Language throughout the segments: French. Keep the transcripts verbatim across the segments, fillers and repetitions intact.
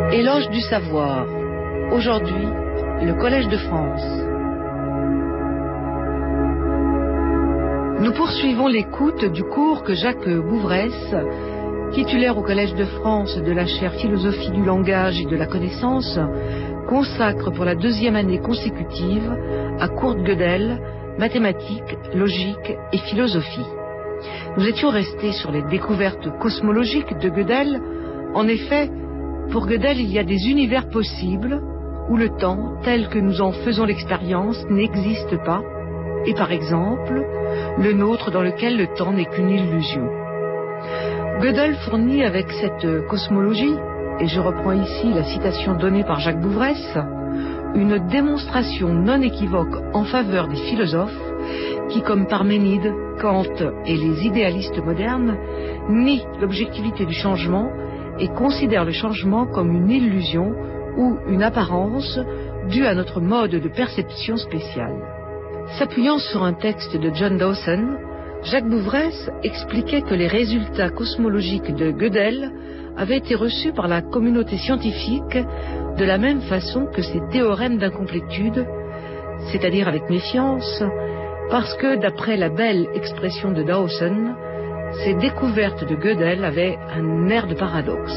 Éloge du savoir. Aujourd'hui, le Collège de France. Nous poursuivons l'écoute du cours que Jacques Bouvresse, titulaire au Collège de France de la chaire Philosophie du langage et de la connaissance, consacre pour la deuxième année consécutive à Kurt Gödel, mathématiques, logique et philosophie. Nous étions restés sur les découvertes cosmologiques de Gödel. En effet, pour Gödel, il y a des univers possibles où le temps, tel que nous en faisons l'expérience, n'existe pas, et par exemple, le nôtre dans lequel le temps n'est qu'une illusion. Gödel fournit avec cette cosmologie, et je reprends ici la citation donnée par Jacques Bouvresse, une démonstration non équivoque en faveur des philosophes qui, comme Parménide, Kant et les idéalistes modernes, nient l'objectivité du changement et considèrent le changement comme une illusion ou une apparence due à notre mode de perception spéciale. S'appuyant sur un texte de John Dawson, Jacques Bouvresse expliquait que les résultats cosmologiques de Gödel avaient été reçus par la communauté scientifique de la même façon que ses théorèmes d'incomplétude, c'est-à-dire avec méfiance, parce que, d'après la belle expression de Dawson, ces découvertes de Gödel avaient un air de paradoxe.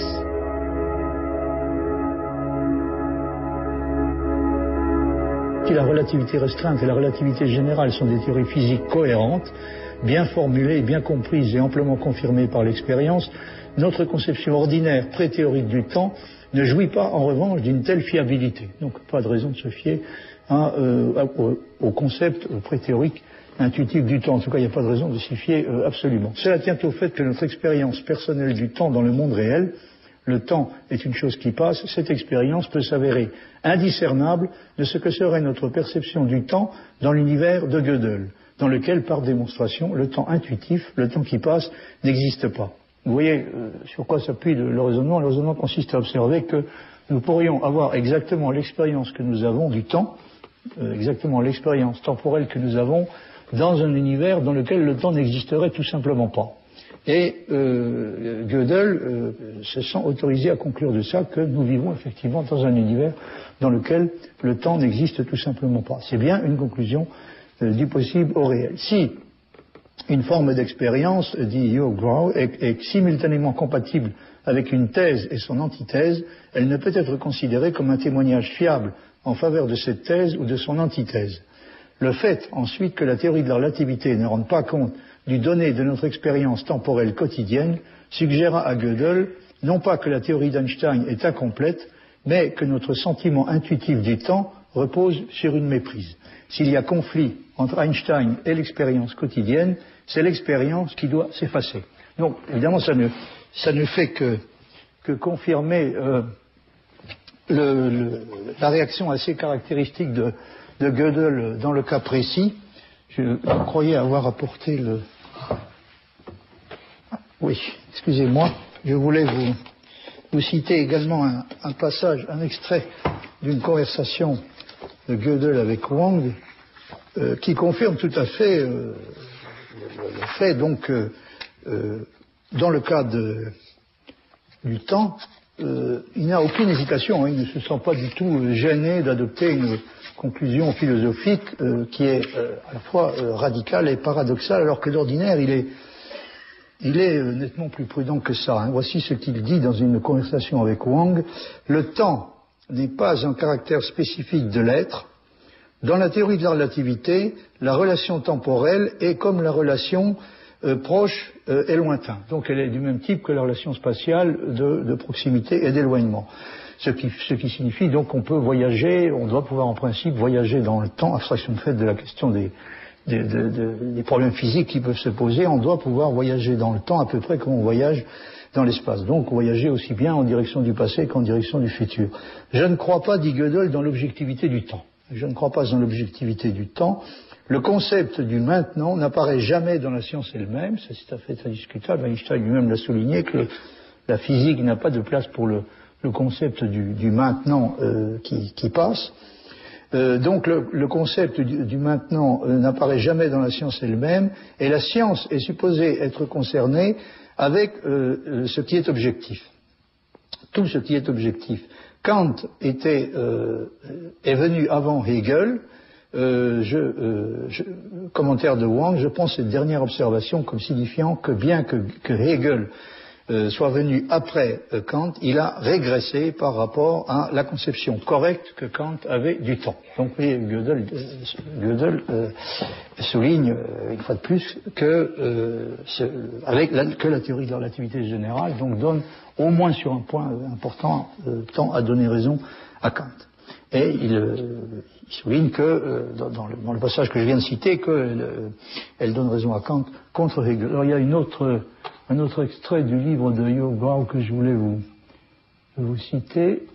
Si la relativité restreinte et la relativité générale sont des théories physiques cohérentes, bien formulées, bien comprises et amplement confirmées par l'expérience, notre conception ordinaire pré-théorique du temps ne jouit pas en revanche d'une telle fiabilité. Donc pas de raison de se fier à, euh, au, au concept pré-théorique intuitif du temps. En tout cas, il n'y a pas de raison de s'y fier euh, absolument. Cela tient au fait que notre expérience personnelle du temps dans le monde réel, le temps est une chose qui passe, cette expérience peut s'avérer indiscernable de ce que serait notre perception du temps dans l'univers de Gödel, dans lequel, par démonstration, le temps intuitif, le temps qui passe, n'existe pas. Vous voyez euh, sur quoi s'appuie le, le raisonnement. Le raisonnement consiste à observer que nous pourrions avoir exactement l'expérience que nous avons du temps, euh, exactement l'expérience temporelle que nous avons dans un univers dans lequel le temps n'existerait tout simplement pas. Et euh, Gödel euh, se sent autorisé à conclure de ça que nous vivons effectivement dans un univers dans lequel le temps n'existe tout simplement pas. C'est bien une conclusion euh, du possible au réel. Si une forme d'expérience, dit Hugh Grau, est, est simultanément compatible avec une thèse et son antithèse, elle ne peut être considérée comme un témoignage fiable en faveur de cette thèse ou de son antithèse. Le fait, ensuite, que la théorie de la relativité ne rende pas compte du donné de notre expérience temporelle quotidienne suggéra à Gödel non pas que la théorie d'Einstein est incomplète, mais que notre sentiment intuitif du temps repose sur une méprise. S'il y a conflit entre Einstein et l'expérience quotidienne, c'est l'expérience qui doit s'effacer. Donc, évidemment, ça ne, ça ne fait que, que confirmer euh, le, le, la réaction assez caractéristique de, de Gödel dans le cas précis. Je croyais avoir apporté le... Oui, excusez-moi, je voulais vous, vous citer également un, un passage, un extrait d'une conversation de Gödel avec Wang, euh, qui confirme tout à fait euh, le, le fait, donc, euh, euh, dans le cas de, du temps, euh, il n'a aucune hésitation, hein, il ne se sent pas du tout gêné d'adopter une conclusion philosophique euh, qui est euh, à la fois euh, radicale et paradoxale, alors que d'ordinaire il est, il est euh, nettement plus prudent que ça. Hein. Voici ce qu'il dit dans une conversation avec Wang. Le temps n'est pas un caractère spécifique de l'être. Dans la théorie de la relativité, la relation temporelle est comme la relation euh, proche euh, et lointain. Donc elle est du même type que la relation spatiale de, de proximité et d'éloignement. Ce qui, ce qui signifie donc qu'on peut voyager, on doit pouvoir en principe voyager dans le temps, abstraction faite de la question des, des, des, des problèmes physiques qui peuvent se poser, on doit pouvoir voyager dans le temps à peu près comme on voyage dans l'espace. Donc voyager aussi bien en direction du passé qu'en direction du futur. Je ne crois pas, dit Gödel, dans l'objectivité du temps. Je ne crois pas dans l'objectivité du temps. Le concept du maintenant n'apparaît jamais dans la science elle-même, ça c'est tout à fait indiscutable. Einstein lui-même l'a souligné que le, la physique n'a pas de place pour le le concept du, du maintenant euh, qui, qui passe. Euh, donc le, le concept du, du maintenant euh, n'apparaît jamais dans la science elle-même, et la science est supposée être concernée avec euh, ce qui est objectif. tout ce qui est objectif. Kant était, euh, est venu avant Hegel. Euh, je, euh, je, commentaire de Wang, je prends cette dernière observation comme signifiant que bien que, que Hegel euh, soit venu après euh, Kant, il a régressé par rapport à la conception correcte que Kant avait du temps. Donc oui, Gödel, euh, Gödel euh, souligne euh, une fois de plus que, euh, ce, avec la, que la théorie de la relativité générale donc donne au moins sur un point important euh, tend à donner raison à Kant. Et il, euh, il souligne que, euh, dans, dans, le, dans le passage que je viens de citer, qu'elle euh, elle donne raison à Kant contre Hegel. Alors il y a une autre, un autre extrait du livre de Hugh Grau que je voulais vous, vous citer.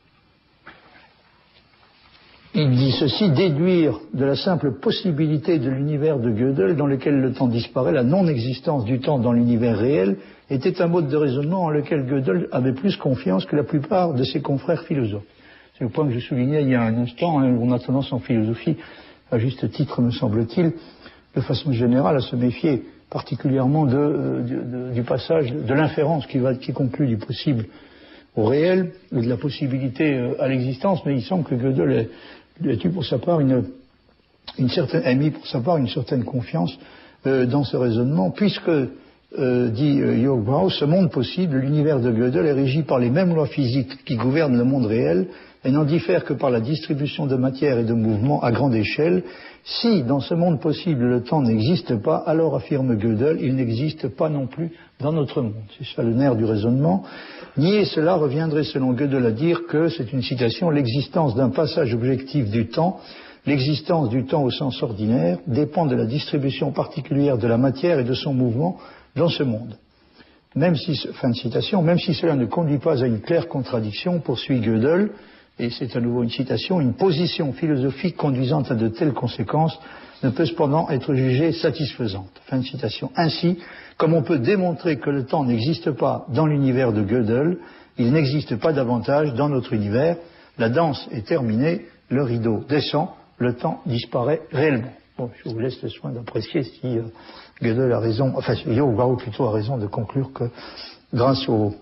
Il dit ceci: déduire de la simple possibilité de l'univers de Gödel, dans lequel le temps disparaît, la non-existence du temps dans l'univers réel, était un mode de raisonnement en lequel Gödel avait plus confiance que la plupart de ses confrères philosophes. C'est le point que je soulignais il y a un instant, hein, où on a tendance en philosophie, à juste titre me semble-t-il, de façon générale, à se méfier particulièrement de, euh, de, de, du passage, de l'inférence qui, va, qui conclut du possible au réel, ou de la possibilité euh, à l'existence, mais il semble que Gödel ait, ait eu pour sa part une, une certaine, ait mis pour sa part une certaine confiance euh, dans ce raisonnement, puisque, euh, dit euh, Jörg Brau, ce monde possible, l'univers de Gödel, est régi par les mêmes lois physiques qui gouvernent le monde réel, et n'en diffère que par la distribution de matière et de mouvement à grande échelle. Si, dans ce monde possible, le temps n'existe pas, alors, affirme Gödel, il n'existe pas non plus dans notre monde. C'est ça le nerf du raisonnement. Nier cela reviendrait, selon Gödel, à dire que, c'est une citation, l'existence d'un passage objectif du temps, l'existence du temps au sens ordinaire, dépend de la distribution particulière de la matière et de son mouvement dans ce monde. Même si, fin de citation, même si cela ne conduit pas à une claire contradiction, poursuit Gödel, et c'est à nouveau une citation, une position philosophique conduisant à de telles conséquences ne peut cependant être jugée satisfaisante. Fin de citation. Ainsi, comme on peut démontrer que le temps n'existe pas dans l'univers de Gödel, il n'existe pas davantage dans notre univers. La danse est terminée, le rideau descend, le temps disparaît réellement. Bon, je vous laisse le soin d'apprécier si euh, Gödel a raison, enfin, Jörg Brau plutôt a raison de conclure que, grâce au,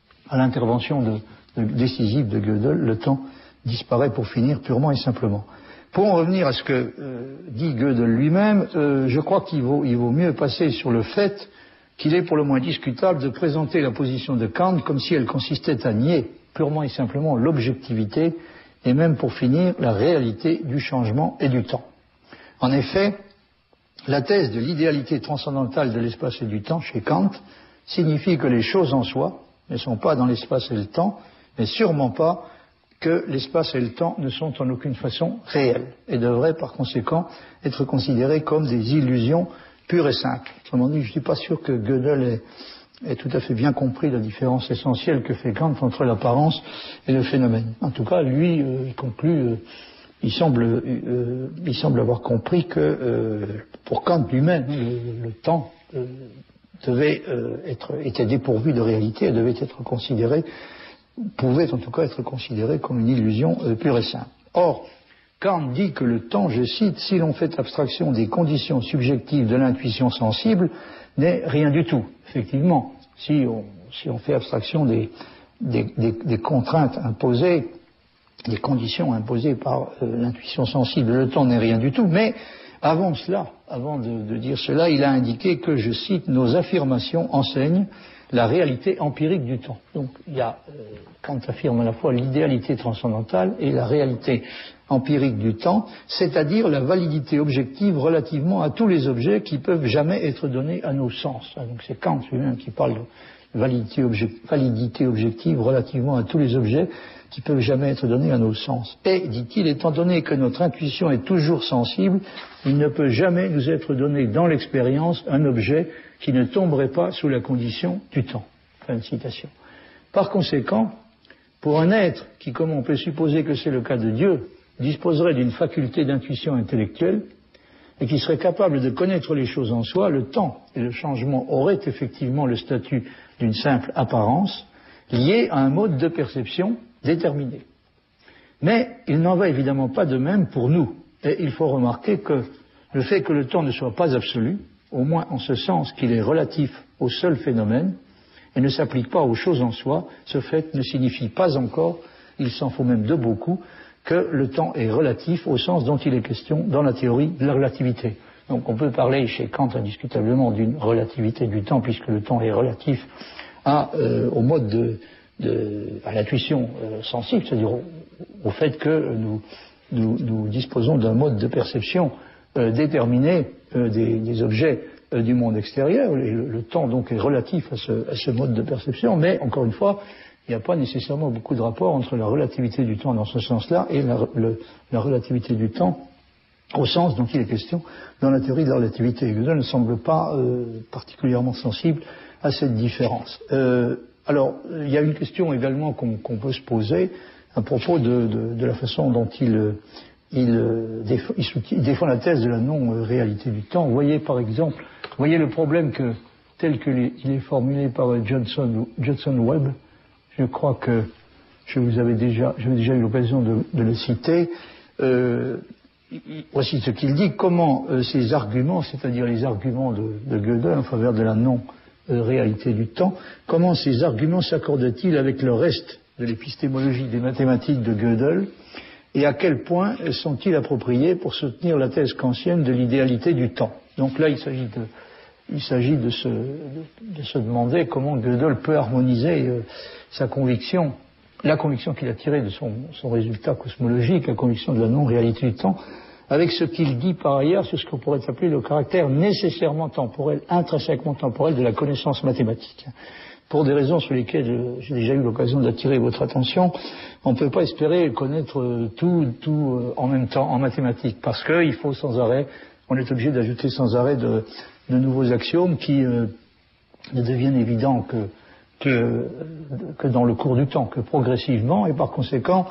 à l'intervention de décisive de Gödel, le temps disparaît pour finir purement et simplement. Pour en revenir à ce que euh, dit Gödel lui-même, euh, je crois qu'il vaut, il vaut mieux passer sur le fait qu'il est pour le moins discutable de présenter la position de Kant comme si elle consistait à nier purement et simplement l'objectivité et même pour finir la réalité du changement et du temps. En effet, la thèse de l'idéalité transcendantale de l'espace et du temps chez Kant signifie que les choses en soi ne sont pas dans l'espace et le temps, mais sûrement pas que l'espace et le temps ne sont en aucune façon réels et devraient par conséquent être considérés comme des illusions pures et simples. Autrement dit, je ne suis pas sûr que Gödel ait, ait tout à fait bien compris la différence essentielle que fait Kant entre l'apparence et le phénomène. En tout cas, lui, euh, il conclut, euh, il, semble, euh, il semble avoir compris que euh, pour Kant lui-même, le, le temps euh, devait euh, être, était dépourvu de réalité et devait être considéré pouvait en tout cas être considéré comme une illusion euh, pure et simple. Or, Kant dit que le temps, je cite, si l'on fait abstraction des conditions subjectives de l'intuition sensible, n'est rien du tout. Effectivement, si on, si on fait abstraction des, des, des, des contraintes imposées, des conditions imposées par euh, l'intuition sensible, le temps n'est rien du tout, mais avant cela, avant de, de dire cela, il a indiqué que, je cite, nos affirmations enseignent la réalité empirique du temps. Donc, il y a, euh, Kant affirme à la fois l'idéalité transcendantale et la réalité empirique du temps, c'est-à-dire la validité objective relativement à tous les objets qui peuvent jamais être donnés à nos sens. Donc, c'est Kant lui-même qui parle de validité, object, validité objective relativement à tous les objets qui peuvent jamais être donnés à nos sens. Et, dit-il, étant donné que notre intuition est toujours sensible, il ne peut jamais nous être donné dans l'expérience un objet qui ne tomberait pas sous la condition du temps. Fin de citation. Par conséquent, pour un être qui, comme on peut supposer que c'est le cas de Dieu, disposerait d'une faculté d'intuition intellectuelle et qui serait capable de connaître les choses en soi, le temps et le changement auraient effectivement le statut d'une simple apparence liée à un mode de perception déterminé. Mais il n'en va évidemment pas de même pour nous. Et il faut remarquer que le fait que le temps ne soit pas absolu, au moins en ce sens qu'il est relatif au seul phénomène, et ne s'applique pas aux choses en soi, ce fait ne signifie pas encore, il s'en faut même de beaucoup, que le temps est relatif au sens dont il est question dans la théorie de la relativité. Donc on peut parler chez Kant indiscutablement d'une relativité du temps, puisque le temps est relatif à, euh, au mode de, de à l'intuition euh, sensible, c'est-à-dire au, au fait que nous, nous, nous disposons d'un mode de perception euh, déterminé euh, des, des objets euh, du monde extérieur. Et le, le temps donc est relatif à ce, à ce mode de perception, mais encore une fois, il n'y a pas nécessairement beaucoup de rapport entre la relativité du temps dans ce sens-là et la, le, la relativité du temps au sens dont il est question dans la théorie de la relativité. Gödel ne semble pas euh, particulièrement sensible à cette différence. Euh, alors, il y a une question également qu'on qu'on peut se poser à propos de, de, de la façon dont il, il, défend, il défend la thèse de la non-réalité du temps. Vous voyez par exemple, vous voyez le problème que, tel qu'il est formulé par Judson, Judson Webb. Je crois que je vous avais déjà, j'avais déjà eu l'occasion de, de le citer. Euh, voici ce qu'il dit. Comment euh, ces arguments, c'est-à-dire les arguments de, de Gödel en faveur de la non-réalité du temps, comment ces arguments s'accordent-ils avec le reste de l'épistémologie des mathématiques de Gödel, et à quel point sont-ils appropriés pour soutenir la thèse kantienne de l'idéalité du temps? Donc là, il s'agit de, il s'agit de se, de, de se demander comment Gödel peut harmoniser euh, sa conviction, la conviction qu'il a tirée de son, son résultat cosmologique, la conviction de la non-réalité du temps, avec ce qu'il dit par ailleurs sur ce qu'on pourrait appeler le caractère nécessairement temporel, intrinsèquement temporel de la connaissance mathématique. Pour des raisons sur lesquelles j'ai déjà eu l'occasion d'attirer votre attention, on ne peut pas espérer connaître tout, tout en même temps en mathématiques, parce qu'il faut sans arrêt, on est obligé d'ajouter sans arrêt de, de nouveaux axiomes qui euh, ne deviennent évidents que Que, que dans le cours du temps, que progressivement, et par conséquent,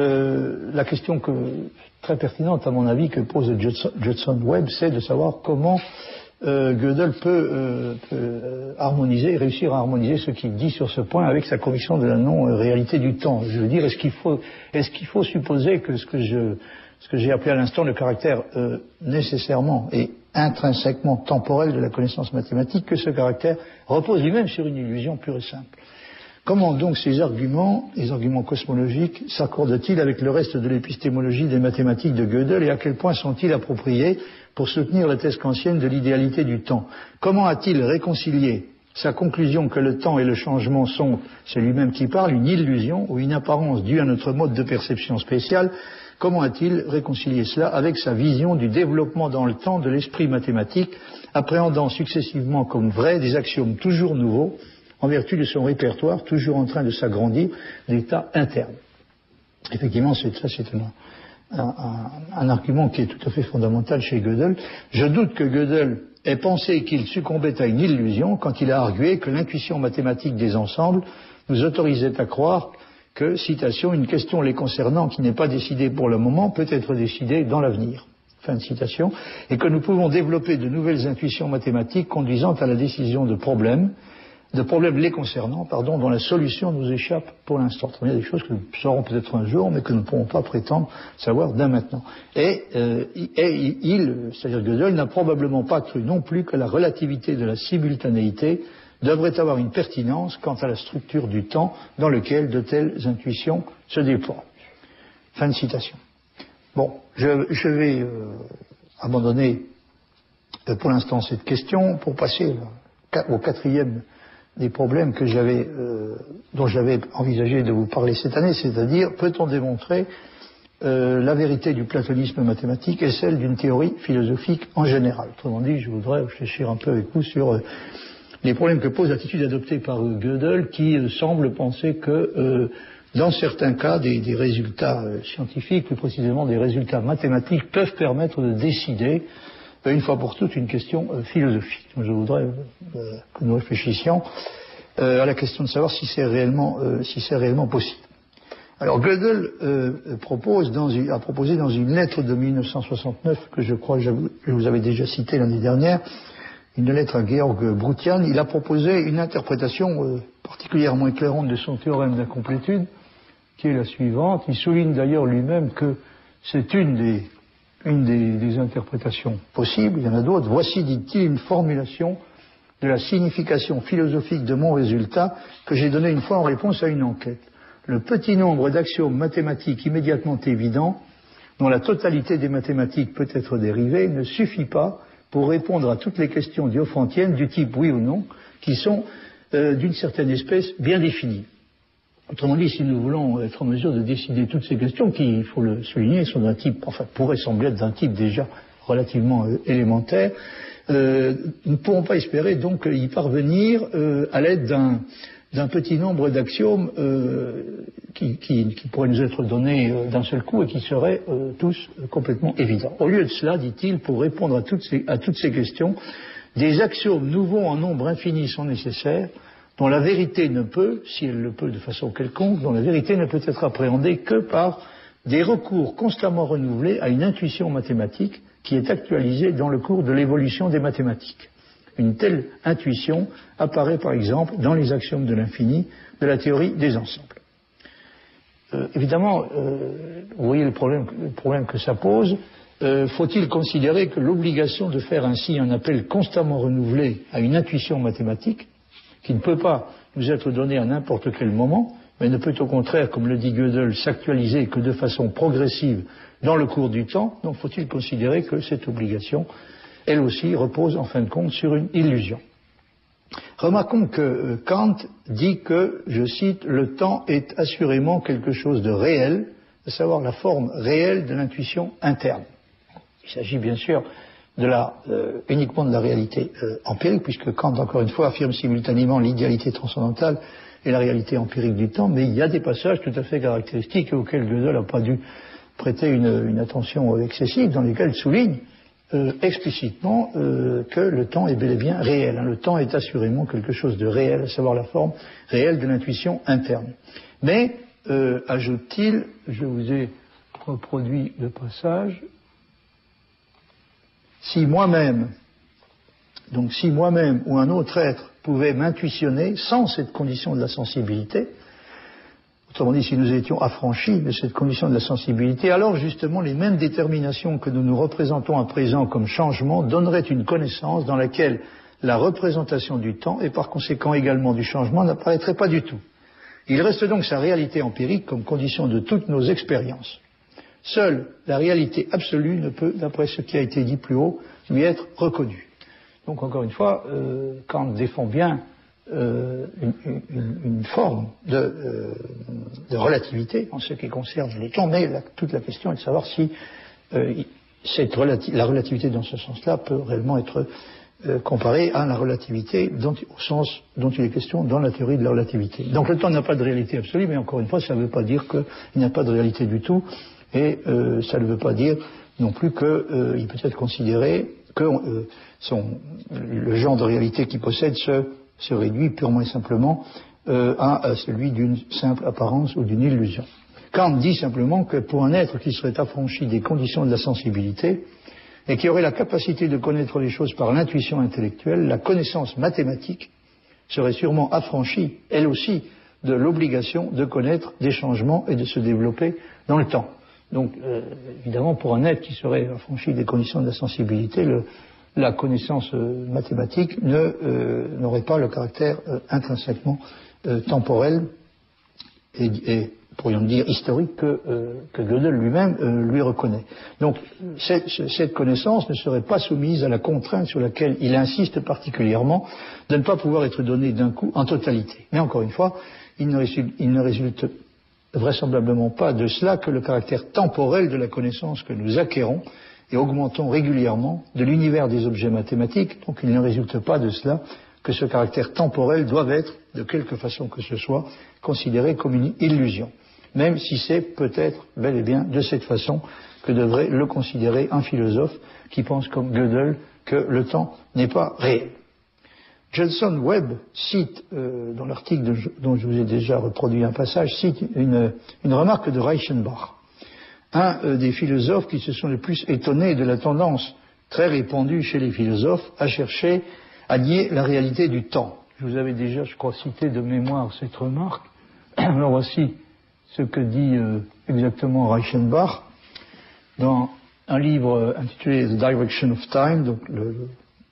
euh, la question que, très pertinente à mon avis que pose Judson, Judson Webb, c'est de savoir comment euh, Gödel peut, euh, peut harmoniser, réussir à harmoniser ce qu'il dit sur ce point avec sa conviction de la non-réalité du temps. Je veux dire, est-ce qu'il faut, est-ce qu'il faut supposer que ce que je, ce que j'ai appelé à l'instant le caractère euh, nécessairement et intrinsèquement temporel de la connaissance mathématique, que ce caractère repose lui-même sur une illusion pure et simple. Comment donc ces arguments, les arguments cosmologiques, s'accordent-ils avec le reste de l'épistémologie des mathématiques de Gödel, et à quel point sont-ils appropriés pour soutenir la thèse kantienne de l'idéalité du temps? Comment a-t-il réconcilié sa conclusion que le temps et le changement sont, c'est lui-même qui parle, une illusion ou une apparence due à notre mode de perception spécial? Comment a-t-il réconcilié cela avec sa vision du développement dans le temps de l'esprit mathématique, appréhendant successivement comme vrai des axiomes toujours nouveaux, en vertu de son répertoire toujours en train de s'agrandir d'état interne? Effectivement, c'est, ça c'est un, un, un, un argument qui est tout à fait fondamental chez Gödel. Je doute que Gödel ait pensé qu'il succombait à une illusion quand il a argué que l'intuition mathématique des ensembles nous autorisait à croire que, citation, une question les concernant qui n'est pas décidée pour le moment peut être décidée dans l'avenir. Fin de citation. Et que nous pouvons développer de nouvelles intuitions mathématiques conduisant à la décision de problèmes, de problèmes les concernant, pardon, dont la solution nous échappe pour l'instant. Il y a des choses que nous saurons peut-être un jour, mais que nous ne pourrons pas prétendre savoir dès maintenant. Et, euh, et il, c'est-à-dire Gödel, n'a probablement pas cru non plus que la relativité de la simultanéité devrait avoir une pertinence quant à la structure du temps dans lequel de telles intuitions se déploient. Fin de citation. Bon, je, je vais euh, abandonner euh, pour l'instant cette question pour passer là, au quatrième des problèmes que j'avais, euh, dont j'avais envisagé de vous parler cette année, c'est-à-dire peut-on démontrer euh, la vérité du platonisme mathématique et celle d'une théorie philosophique en général. Autrement dit, je voudrais réfléchir un peu avec vous sur euh, les problèmes que pose l'attitude adoptée par euh, Gödel, qui euh, semble penser que, euh, dans certains cas, des, des résultats euh, scientifiques, plus précisément des résultats mathématiques, peuvent permettre de décider, euh, une fois pour toutes, une question euh, philosophique. Donc, je voudrais euh, que nous réfléchissions euh, à la question de savoir si c'est réellement, euh, si c'est réellement possible. Alors, Gödel euh, propose dans une, a proposé dans une lettre de mille neuf cent soixante-neuf, que je crois que je vous avais déjà citée l'année dernière, une lettre à Georg Brutian, il a proposé une interprétation euh, particulièrement éclairante de son théorème d'incomplétude, qui est la suivante. Il souligne d'ailleurs lui-même que c'est une des, une des, des interprétations possibles, il y en a d'autres. Voici, dit-il, une formulation de la signification philosophique de mon résultat que j'ai donné une fois en réponse à une enquête. Le petit nombre d'axiomes mathématiques immédiatement évidents, dont la totalité des mathématiques peut être dérivée, ne suffit pas pour répondre à toutes les questions diophantiennes du type oui ou non, qui sont euh, d'une certaine espèce bien définies. Autrement dit, si nous voulons être en mesure de décider toutes ces questions, qui, il faut le souligner, sont d'un type, enfin, pourraient sembler être d'un type déjà relativement euh, élémentaire, euh, nous ne pourrons pas espérer donc y parvenir euh, à l'aide d'un, d'un petit nombre d'axiomes euh, qui, qui, qui pourraient nous être donnés euh, d'un seul coup et qui seraient euh, tous euh, complètement évidents. Au lieu de cela, dit-il, pour répondre à toutes ces, à toutes ces questions, des axiomes nouveaux en nombre infini sont nécessaires, dont la vérité ne peut, si elle le peut de façon quelconque, dont la vérité ne peut être appréhendée que par des recours constamment renouvelés à une intuition mathématique qui est actualisée dans le cours de l'évolution des mathématiques. Une telle intuition apparaît par exemple dans les axiomes de l'infini de la théorie des ensembles. Euh, évidemment, euh, vous voyez le problème, le problème que ça pose. Euh, faut-il considérer que l'obligation de faire ainsi un appel constamment renouvelé à une intuition mathématique, qui ne peut pas nous être donnée à n'importe quel moment, mais ne peut au contraire, comme le dit Gödel, s'actualiser que de façon progressive dans le cours du temps, donc faut-il considérer que cette obligation, elle aussi, repose en fin de compte sur une illusion. Remarquons que euh, Kant dit que, je cite, le temps est assurément quelque chose de réel, à savoir la forme réelle de l'intuition interne. Il s'agit bien sûr de la, euh, uniquement de la réalité euh, empirique, puisque Kant, encore une fois, affirme simultanément l'idéalité transcendantale et la réalité empirique du temps, mais il y a des passages tout à fait caractéristiques et auxquels Gödel n'a pas dû prêter une, une attention excessive, dans lesquels il souligne euh, explicitement euh, que le temps est bel et bien réel. Hein. Le temps est assurément quelque chose de réel, à savoir la forme réelle de l'intuition interne. Mais, euh, ajoute-t-il, je vous ai reproduit le passage, si moi-même, donc si moi-même ou un autre être pouvait m'intuitionner sans cette condition de la sensibilité, autrement dit, si nous étions affranchis de cette condition de la sensibilité, alors justement les mêmes déterminations que nous nous représentons à présent comme changement donneraient une connaissance dans laquelle la représentation du temps et par conséquent également du changement n'apparaîtrait pas du tout. Il reste donc sa réalité empirique comme condition de toutes nos expériences. Seule la réalité absolue ne peut, d'après ce qui a été dit plus haut, lui être reconnue. Donc encore une fois, euh, Kant défend bien euh, une, une, une forme de, euh, de relativité en ce qui concerne le temps, mais la, toute la question est de savoir si euh, cette relati- la relativité dans ce sens-là peut réellement être euh, comparée à la relativité dont, au sens dont il est question dans la théorie de la relativité. Donc le temps n'a pas de réalité absolue, mais encore une fois, ça ne veut pas dire qu'il n'y a pas de réalité du tout. Et euh, ça ne veut pas dire non plus qu'il euh, peut être considéré que euh, son, le genre de réalité qu'il possède se, se réduit purement et simplement euh, à, à celui d'une simple apparence ou d'une illusion. Kant dit simplement que pour un être qui serait affranchi des conditions de la sensibilité et qui aurait la capacité de connaître les choses par l'intuition intellectuelle, la connaissance mathématique serait sûrement affranchie, elle aussi, de l'obligation de connaître des changements et de se développer dans le temps. Donc, euh, évidemment, pour un être qui serait affranchi des conditions de la sensibilité, le, la connaissance euh, mathématique ne, euh, n'aurait pas le caractère euh, intrinsèquement euh, temporel et, et, pourrions dire, historique que, euh, que Gödel lui-même euh, lui reconnaît. Donc, cette, cette connaissance ne serait pas soumise à la contrainte sur laquelle il insiste particulièrement de ne pas pouvoir être donnée d'un coup en totalité. Mais encore une fois, il ne résulte, il ne résulte vraisemblablement pas de cela que le caractère temporel de la connaissance que nous acquérons et augmentons régulièrement de l'univers des objets mathématiques, donc il ne résulte pas de cela que ce caractère temporel doive être, de quelque façon que ce soit, considéré comme une illusion, même si c'est peut-être bel et bien de cette façon que devrait le considérer un philosophe qui pense comme Gödel que le temps n'est pas réel. Judson Webb cite, euh, dans l'article de, dont je vous ai déjà reproduit un passage, cite une, une remarque de Reichenbach, un euh, des philosophes qui se sont le plus étonnés de la tendance très répandue chez les philosophes à chercher à nier la réalité du temps. Je vous avais déjà, je crois, cité de mémoire cette remarque. Alors voici ce que dit euh, exactement Reichenbach dans un livre intitulé The Direction of Time, donc le,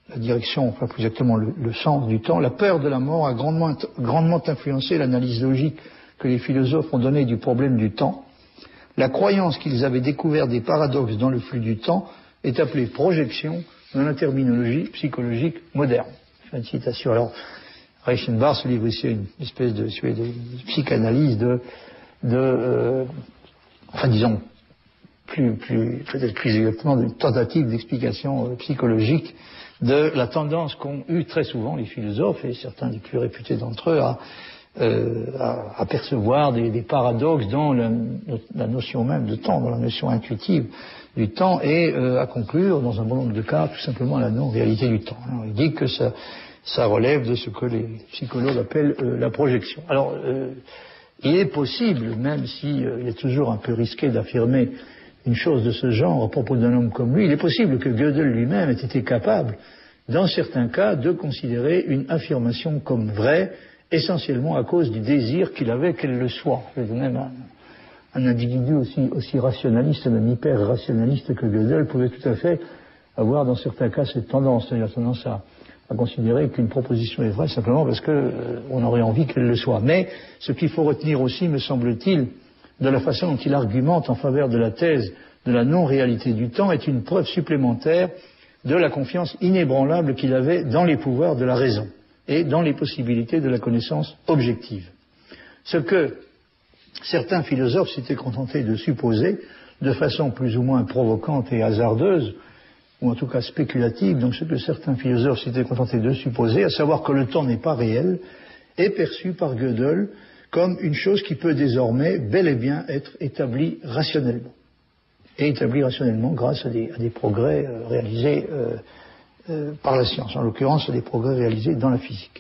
la direction, enfin plus exactement le, le sens du temps, la peur de la mort a grandement, grandement influencé l'analyse logique que les philosophes ont donnée du problème du temps. La croyance qu'ils avaient découvert des paradoxes dans le flux du temps est appelée projection dans la terminologie psychologique moderne. Fin de citation. Alors, Reichenbach se livre ici à une espèce de, de, de psychanalyse de, de euh, enfin disons, plus, plus, peut-être plus exactement, d'une tentative d'explication euh, psychologique de la tendance qu'ont eu très souvent les philosophes, et certains des plus réputés d'entre eux, à, euh, à, à percevoir des, des paradoxes dans la, la notion même de temps, dans la notion intuitive du temps, et euh, à conclure, dans un bon nombre de cas, tout simplement la non-réalité du temps. Alors, il dit que ça, ça relève de ce que les psychologues appellent euh, la projection. Alors, euh, il est possible, même si euh, il est toujours un peu risqué d'affirmer une chose de ce genre à propos d'un homme comme lui, il est possible que Gödel lui-même ait été capable, dans certains cas, de considérer une affirmation comme vraie, essentiellement à cause du désir qu'il avait qu'elle le soit. Même un, un individu aussi, aussi rationaliste, même hyper-rationaliste que Gödel, pouvait tout à fait avoir dans certains cas cette tendance, c'est-à-dire tendance à, à considérer qu'une proposition est vraie simplement parce qu'on euh, aurait envie qu'elle le soit. Mais ce qu'il faut retenir aussi, me semble-t-il, de la façon dont il argumente en faveur de la thèse de la non-réalité du temps est une preuve supplémentaire de la confiance inébranlable qu'il avait dans les pouvoirs de la raison et dans les possibilités de la connaissance objective. Ce que certains philosophes s'étaient contentés de supposer de façon plus ou moins provocante et hasardeuse, ou en tout cas spéculative, donc ce que certains philosophes s'étaient contentés de supposer, à savoir que le temps n'est pas réel, est perçu par Gödel comme une chose qui peut désormais bel et bien être établie rationnellement. Et établie rationnellement grâce à des, à des progrès euh, réalisés euh, euh, par la science, en l'occurrence à des progrès réalisés dans la physique.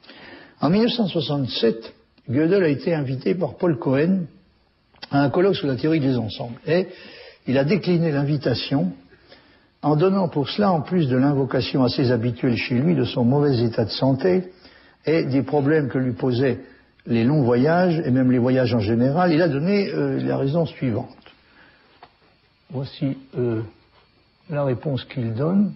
En mille neuf cent soixante-sept, Gödel a été invité par Paul Cohen à un colloque sur la théorie des ensembles. Et il a décliné l'invitation en donnant pour cela, en plus de l'invocation assez habituelle chez lui de son mauvais état de santé et des problèmes que lui posaient les longs voyages, et même les voyages en général, il a donné euh, la raison suivante. Voici euh, la réponse qu'il donne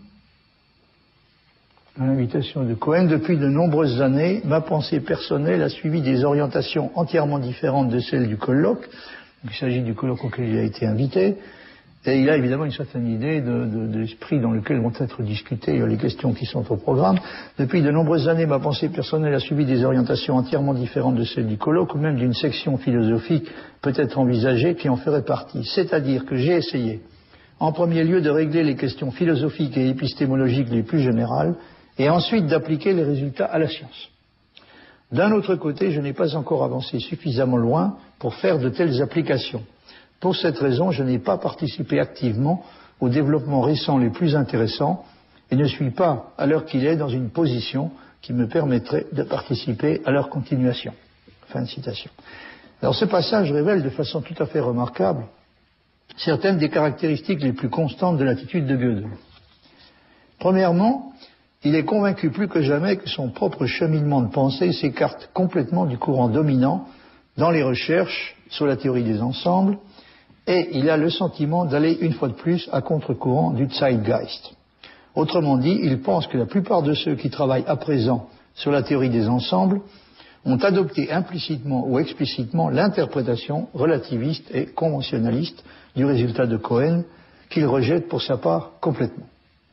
à l'invitation de Cohen. Depuis de nombreuses années, ma pensée personnelle a suivi des orientations entièrement différentes de celles du colloque. Il s'agit du colloque auquel il a été invité. Et il a évidemment une certaine idée de, de, de l'esprit dans lequel vont être discutées les questions qui sont au programme. Depuis de nombreuses années, ma pensée personnelle a suivi des orientations entièrement différentes de celles du colloque, ou même d'une section philosophique peut-être envisagée qui en ferait partie. C'est-à-dire que j'ai essayé, en premier lieu, de régler les questions philosophiques et épistémologiques les plus générales, et ensuite d'appliquer les résultats à la science. D'un autre côté, je n'ai pas encore avancé suffisamment loin pour faire de telles applications. Pour cette raison, je n'ai pas participé activement aux développements récents les plus intéressants et ne suis pas, à l'heure qu'il est, dans une position qui me permettrait de participer à leur continuation. Fin de citation. Alors ce passage révèle de façon tout à fait remarquable certaines des caractéristiques les plus constantes de l'attitude de Gödel. Premièrement, il est convaincu plus que jamais que son propre cheminement de pensée s'écarte complètement du courant dominant dans les recherches sur la théorie des ensembles, et il a le sentiment d'aller une fois de plus à contre-courant du Zeitgeist. Autrement dit, il pense que la plupart de ceux qui travaillent à présent sur la théorie des ensembles ont adopté implicitement ou explicitement l'interprétation relativiste et conventionnaliste du résultat de Cohen, qu'il rejette pour sa part complètement.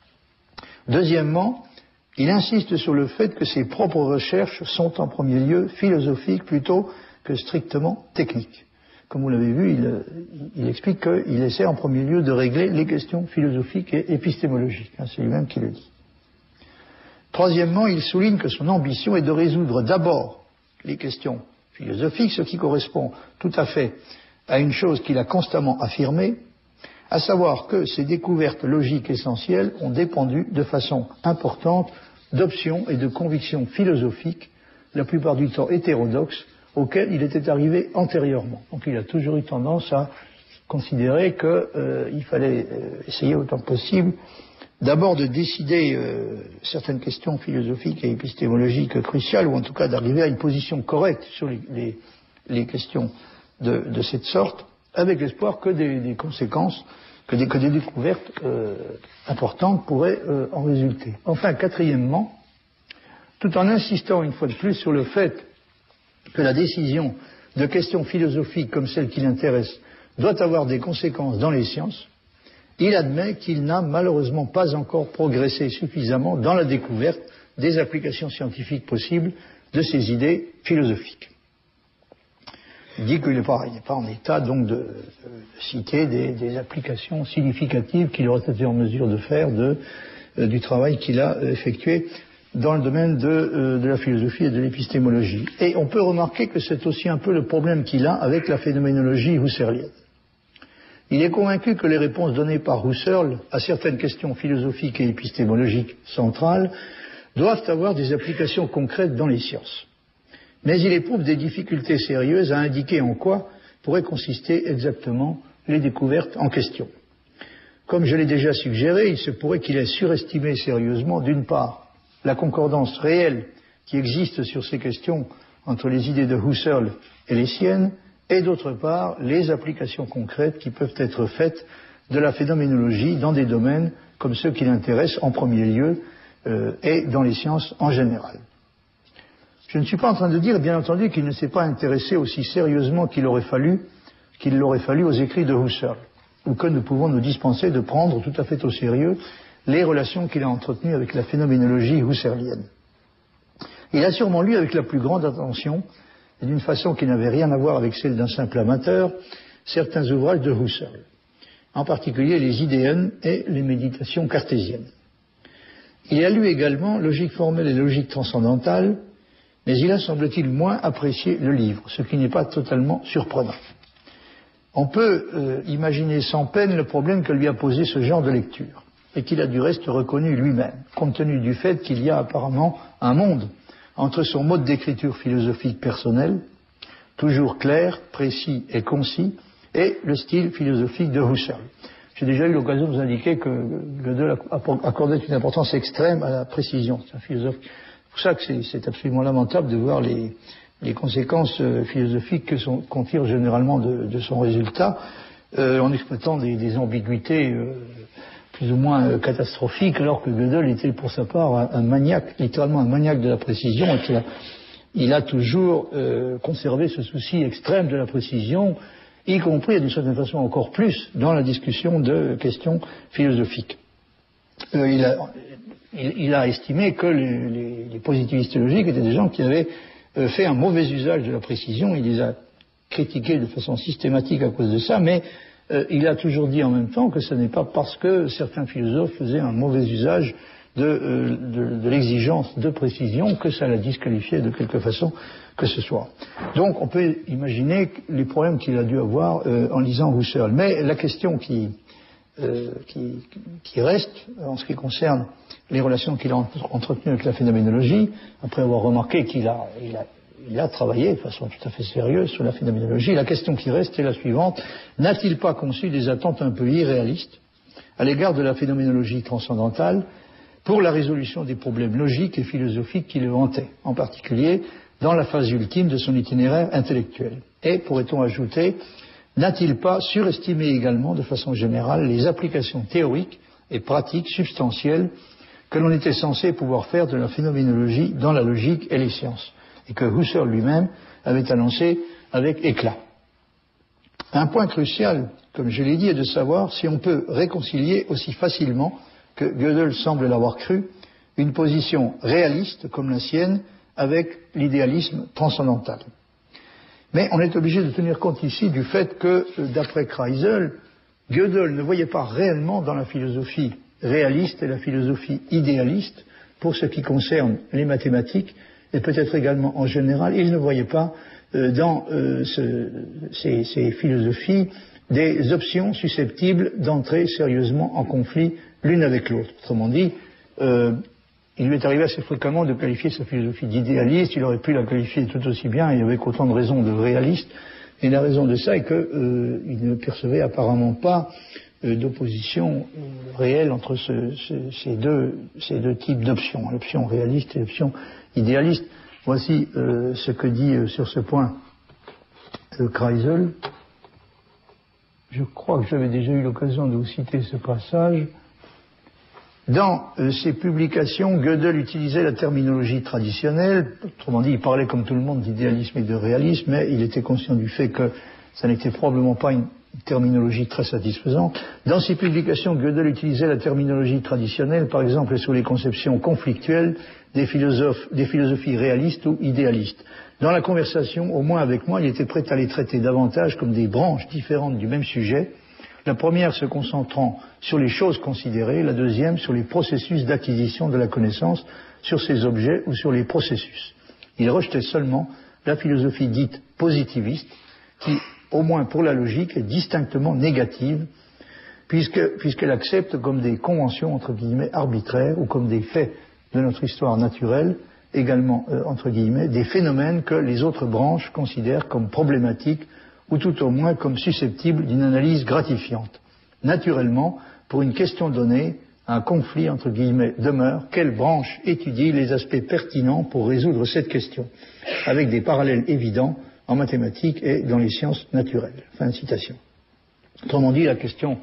Deuxièmement, il insiste sur le fait que ses propres recherches sont en premier lieu philosophiques plutôt que strictement techniques. Comme vous l'avez vu, il, il explique qu'il essaie en premier lieu de régler les questions philosophiques et épistémologiques. C'est lui-même qui le dit. Troisièmement, il souligne que son ambition est de résoudre d'abord les questions philosophiques, ce qui correspond tout à fait à une chose qu'il a constamment affirmée, à savoir que ces découvertes logiques essentielles ont dépendu de façon importante d'options et de convictions philosophiques, la plupart du temps hétérodoxes, auquel il était arrivé antérieurement. Donc il a toujours eu tendance à considérer qu'il euh, fallait euh, essayer autant que possible d'abord de décider euh, certaines questions philosophiques et épistémologiques cruciales, ou en tout cas d'arriver à une position correcte sur les, les, les questions de, de cette sorte, avec l'espoir que des, des conséquences que des, que des découvertes euh, importantes pourraient euh, en résulter. Enfin, quatrièmement, tout en insistant une fois de plus sur le fait que la décision de questions philosophiques comme celle qui l'intéresse doit avoir des conséquences dans les sciences, il admet qu'il n'a malheureusement pas encore progressé suffisamment dans la découverte des applications scientifiques possibles de ces idées philosophiques. Il dit qu'il n'est pas, pas en état donc de, de, de citer des, des applications significatives qu'il aurait été en mesure de faire de, euh, du travail qu'il a effectué dans le domaine de, euh, de la philosophie et de l'épistémologie. Et on peut remarquer que c'est aussi un peu le problème qu'il a avec la phénoménologie husserlienne. Il est convaincu que les réponses données par Husserl à certaines questions philosophiques et épistémologiques centrales doivent avoir des applications concrètes dans les sciences. Mais il éprouve des difficultés sérieuses à indiquer en quoi pourraient consister exactement les découvertes en question. Comme je l'ai déjà suggéré, il se pourrait qu'il ait surestimé sérieusement, d'une part, la concordance réelle qui existe sur ces questions entre les idées de Husserl et les siennes, et d'autre part, les applications concrètes qui peuvent être faites de la phénoménologie dans des domaines comme ceux qui l'intéressent en premier lieu euh, et dans les sciences en général. Je ne suis pas en train de dire, bien entendu, qu'il ne s'est pas intéressé aussi sérieusement qu'il aurait fallu, qu'il l'aurait fallu aux écrits de Husserl, ou que nous pouvons nous dispenser de prendre tout à fait au sérieux les relations qu'il a entretenues avec la phénoménologie husserlienne. Il a sûrement lu avec la plus grande attention, et d'une façon qui n'avait rien à voir avec celle d'un simple amateur, certains ouvrages de Husserl, en particulier les Idéen et les méditations cartésiennes. Il a lu également Logique formelle et Logique transcendantale, mais il a, semble-t-il, moins apprécié le livre, ce qui n'est pas totalement surprenant. On peut euh, imaginer sans peine le problème que lui a posé ce genre de lecture, et qu'il a du reste reconnu lui-même, compte tenu du fait qu'il y a apparemment un monde entre son mode d'écriture philosophique personnel, toujours clair, précis et concis, et le style philosophique de Husserl. J'ai déjà eu l'occasion de vous indiquer que Gödel accordait une importance extrême à la précision. C'est un philosophe. C'est pour ça que c'est, c'est absolument lamentable de voir les, les conséquences euh, philosophiques que son, qu'on tire généralement de, de son résultat, euh, en exploitant des, des ambiguïtés euh, plus ou moins euh, catastrophiques, alors que Gödel était pour sa part un, un maniaque, littéralement un maniaque de la précision, et qu'il a, il a toujours euh, conservé ce souci extrême de la précision, y compris, d'une certaine façon, encore plus dans la discussion de questions philosophiques. Euh, il, a, il, il a estimé que les, les, les positivistes logiques étaient des gens qui avaient euh, fait un mauvais usage de la précision. Il les a critiqués de façon systématique à cause de ça, mais euh, il a toujours dit en même temps que ce n'est pas parce que certains philosophes faisaient un mauvais usage de, euh, de, de l'exigence de précision que ça l'a disqualifié de quelque façon que ce soit. Donc on peut imaginer les problèmes qu'il a dû avoir euh, en lisant Husserl. Mais la question qui, euh, qui, qui reste en ce qui concerne les relations qu'il a entretenues avec la phénoménologie, après avoir remarqué qu'il a, il a, il a travaillé de façon tout à fait sérieuse sur la phénoménologie, la question qui reste est la suivante: n'a-t-il pas conçu des attentes un peu irréalistes à l'égard de la phénoménologie transcendantale pour la résolution des problèmes logiques et philosophiques qui le hantaient, en particulier dans la phase ultime de son itinéraire intellectuel? Et, pourrait-on ajouter, n'a-t-il pas surestimé également, de façon générale, les applications théoriques et pratiques substantielles que l'on était censé pouvoir faire de la phénoménologie dans la logique et les sciences, et que Husserl lui-même avait annoncé avec éclat? Un point crucial, comme je l'ai dit, est de savoir si on peut réconcilier aussi facilement que Gödel semble l'avoir cru, une position réaliste comme la sienne avec l'idéalisme transcendantal. Mais on est obligé de tenir compte ici du fait que, d'après Kreisel, Gödel ne voyait pas réellement dans la philosophie réaliste et la philosophie idéaliste, pour ce qui concerne les mathématiques, et peut-être également en général, il ne voyait pas euh, dans euh, ce, ces, ces philosophies des options susceptibles d'entrer sérieusement en conflit l'une avec l'autre. Autrement dit, euh, il lui est arrivé assez fréquemment de qualifier sa philosophie d'idéaliste, il aurait pu la qualifier tout aussi bien et avec autant de raisons de réaliste, et la raison de ça est qu'il euh, ne percevait apparemment pas euh, d'opposition euh, réelle entre ce, ce, ces, deux, ces deux types d'options, l'option réaliste et l'option idéaliste. Voici euh, ce que dit euh, sur ce point euh, Kreisel. je crois que j'avais déjà eu l'occasion de vous citer ce passage. Dans euh, ses publications, Gödel utilisait la terminologie traditionnelle, autrement dit, il parlait comme tout le monde d'idéalisme et de réalisme, mais il était conscient du fait que ça n'était probablement pas une terminologie très satisfaisante. Dans ses publications, Gödel utilisait la terminologie traditionnelle, par exemple sur les conceptions conflictuelles des philosophes, des philosophies réalistes ou idéalistes. Dans la conversation, au moins avec moi, il était prêt à les traiter davantage comme des branches différentes du même sujet, la première se concentrant sur les choses considérées, la deuxième sur les processus d'acquisition de la connaissance, sur ces objets ou sur les processus. Il rejetait seulement la philosophie dite positiviste, qui, au moins pour la logique, est distinctement négative, puisque, puisqu'elle accepte comme des conventions, entre guillemets, arbitraires, ou comme des faits de notre histoire naturelle, également, euh, entre guillemets, des phénomènes que les autres branches considèrent comme problématiques, ou tout au moins comme susceptibles d'une analyse gratifiante. Naturellement, pour une question donnée, un conflit, entre guillemets, demeure. Quelle branche étudie les aspects pertinents pour résoudre cette question, avec des parallèles évidents en mathématiques et dans les sciences naturelles. Fin de citation. Autrement dit, la question,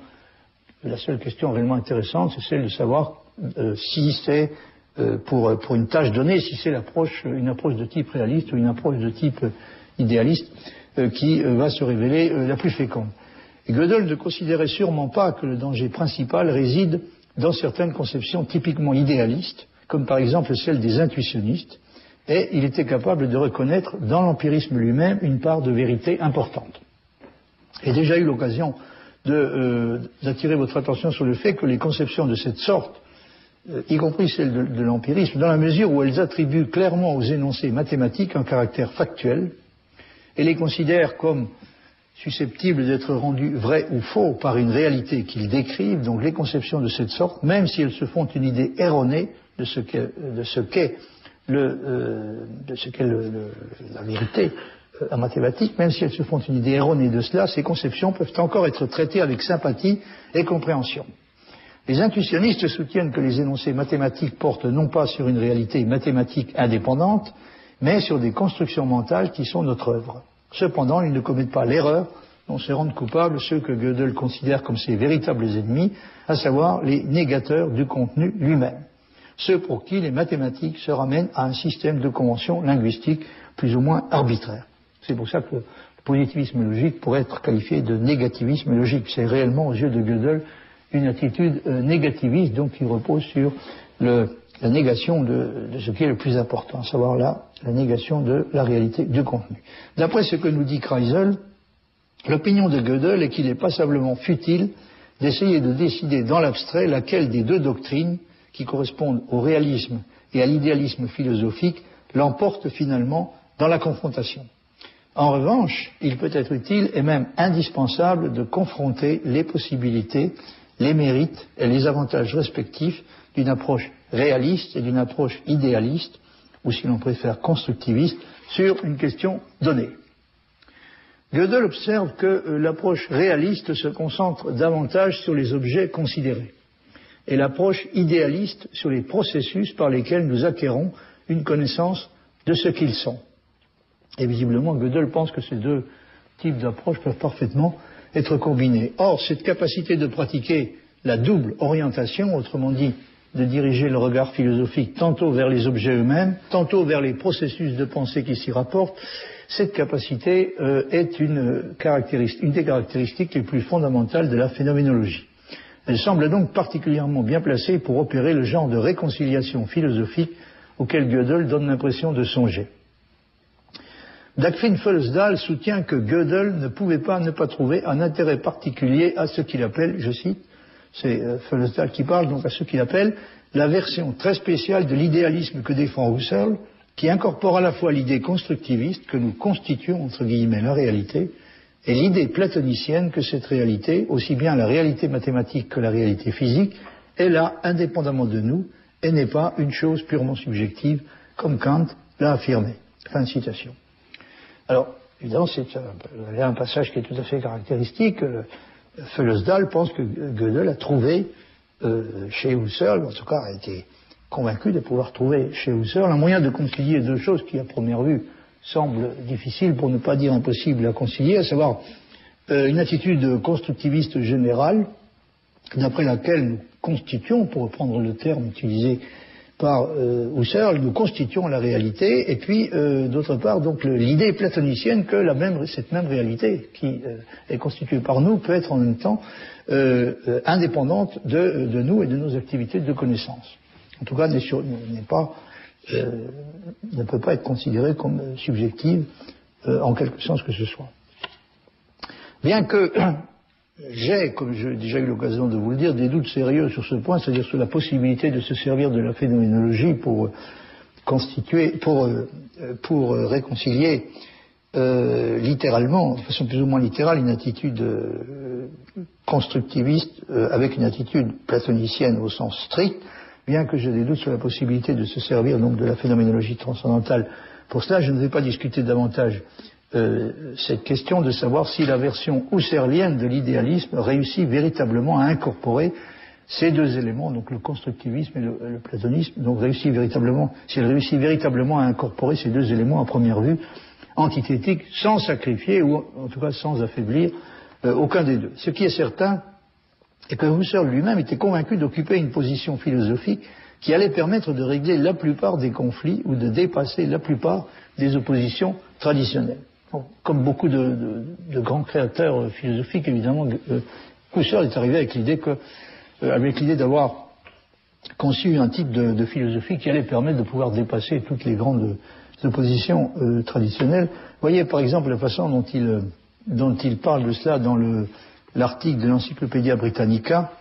la seule question réellement intéressante, c'est celle de savoir euh, si c'est, euh, pour, pour une tâche donnée, si c'est l'approche, une approche de type réaliste ou une approche de type euh, idéaliste, euh, qui euh, va se révéler euh, la plus féconde. Et Gödel ne considérait sûrement pas que le danger principal réside dans certaines conceptions typiquement idéalistes, comme par exemple celle des intuitionnistes, et il était capable de reconnaître dans l'empirisme lui-même une part de vérité importante. J'ai déjà eu l'occasion de, euh, d'attirer votre attention sur le fait que les conceptions de cette sorte, euh, y compris celles de, de l'empirisme, dans la mesure où elles attribuent clairement aux énoncés mathématiques un caractère factuel, et les considèrent comme susceptibles d'être rendus vrais ou faux par une réalité qu'ils décrivent, donc les conceptions de cette sorte, même si elles se font une idée erronée de ce qu'est, de ce qu'est Le, euh, de ce qu'est le, le, la vérité euh, en mathématiques, même si elles se font une idée erronée de cela, ces conceptions peuvent encore être traitées avec sympathie et compréhension. Les intuitionnistes soutiennent que les énoncés mathématiques portent non pas sur une réalité mathématique indépendante, mais sur des constructions mentales qui sont notre œuvre. Cependant, ils ne commettent pas l'erreur dont se rendent coupables ceux que Gödel considère comme ses véritables ennemis, à savoir les négateurs du contenu lui-même. Ceux pour qui les mathématiques se ramènent à un système de conventions linguistiques plus ou moins arbitraires. C'est pour ça que le positivisme logique pourrait être qualifié de négativisme logique. C'est réellement, aux yeux de Gödel, une attitude euh, négativiste, donc qui repose sur le, la négation de, de ce qui est le plus important, à savoir là, la négation de la réalité du contenu. D'après ce que nous dit Kreisel, l'opinion de Gödel est qu'il est passablement futile d'essayer de décider dans l'abstrait laquelle des deux doctrines qui correspondent au réalisme et à l'idéalisme philosophique l'emportent finalement dans la confrontation. En revanche, il peut être utile et même indispensable de confronter les possibilités, les mérites et les avantages respectifs d'une approche réaliste et d'une approche idéaliste, ou si l'on préfère constructiviste, sur une question donnée. Gödel observe que l'approche réaliste se concentre davantage sur les objets considérés, et l'approche idéaliste sur les processus par lesquels nous acquérons une connaissance de ce qu'ils sont. Et visiblement, Gödel pense que ces deux types d'approches peuvent parfaitement être combinés. Or, cette capacité de pratiquer la double orientation, autrement dit, de diriger le regard philosophique tantôt vers les objets eux-mêmes, tantôt vers les processus de pensée qui s'y rapportent, cette capacité euh, est une, caractéristique, une des caractéristiques les plus fondamentales de la phénoménologie. Elle semble donc particulièrement bien placée pour opérer le genre de réconciliation philosophique auquel Gödel donne l'impression de songer. Dagfinn Följesdal soutient que Gödel ne pouvait pas ne pas trouver un intérêt particulier à ce qu'il appelle, je cite, c'est euh, Följesdal qui parle, donc à ce qu'il appelle la version très spéciale de l'idéalisme que défend Husserl, qui incorpore à la fois l'idée constructiviste que nous constituons, entre guillemets, la réalité, et l'idée platonicienne que cette réalité, aussi bien la réalité mathématique que la réalité physique, est là indépendamment de nous et n'est pas une chose purement subjective, comme Kant l'a affirmé. Fin de citation. Alors, évidemment, c'est un, un passage qui est tout à fait caractéristique. Följesdal pense que Gödel a trouvé euh, chez Husserl, en tout cas a été convaincu de pouvoir trouver chez Husserl un moyen de concilier deux choses qui, à première vue, semblent difficiles, pour ne pas dire impossibles à concilier, à savoir euh, une attitude constructiviste générale, d'après laquelle nous constituons, pour reprendre le terme utilisé par euh, Husserl, nous constituons la réalité, et puis euh, d'autre part donc l'idée platonicienne que la même, cette même réalité qui euh, est constituée par nous peut être en même temps euh, euh, indépendante de, de nous et de nos activités de connaissance. En tout cas, n'est, n'est pas, euh, ne peut pas être considérée comme subjective euh, en quelque sens que ce soit. Bien que j'ai, comme j'ai déjà eu l'occasion de vous le dire, des doutes sérieux sur ce point, c'est-à-dire sur la possibilité de se servir de la phénoménologie pour euh, constituer, pour, euh, pour euh, réconcilier euh, littéralement, de façon plus ou moins littérale, une attitude euh, constructiviste euh, avec une attitude platonicienne au sens strict, bien que j'ai des doutes sur la possibilité de se servir donc de la phénoménologie transcendantale. Pour cela, je ne vais pas discuter davantage Euh, cette question de savoir si la version husserlienne de l'idéalisme réussit véritablement à incorporer ces deux éléments, donc le constructivisme et le, le platonisme, donc réussit véritablement, si elle réussit véritablement à incorporer ces deux éléments à première vue antithétiques, sans sacrifier ou en tout cas sans affaiblir euh, aucun des deux. Ce qui est certain est que Husserl lui-même était convaincu d'occuper une position philosophique qui allait permettre de régler la plupart des conflits ou de dépasser la plupart des oppositions traditionnelles. Bon, comme beaucoup de, de, de grands créateurs euh, philosophiques, évidemment, euh, Husserl est arrivé avec l'idée que, euh, avec l'idée d'avoir conçu un type de, de philosophie qui allait permettre de pouvoir dépasser toutes les grandes oppositions euh, traditionnelles. Voyez par exemple la façon dont il, euh, dont il parle de cela dans le, l'article de l'Encyclopædia Britannica,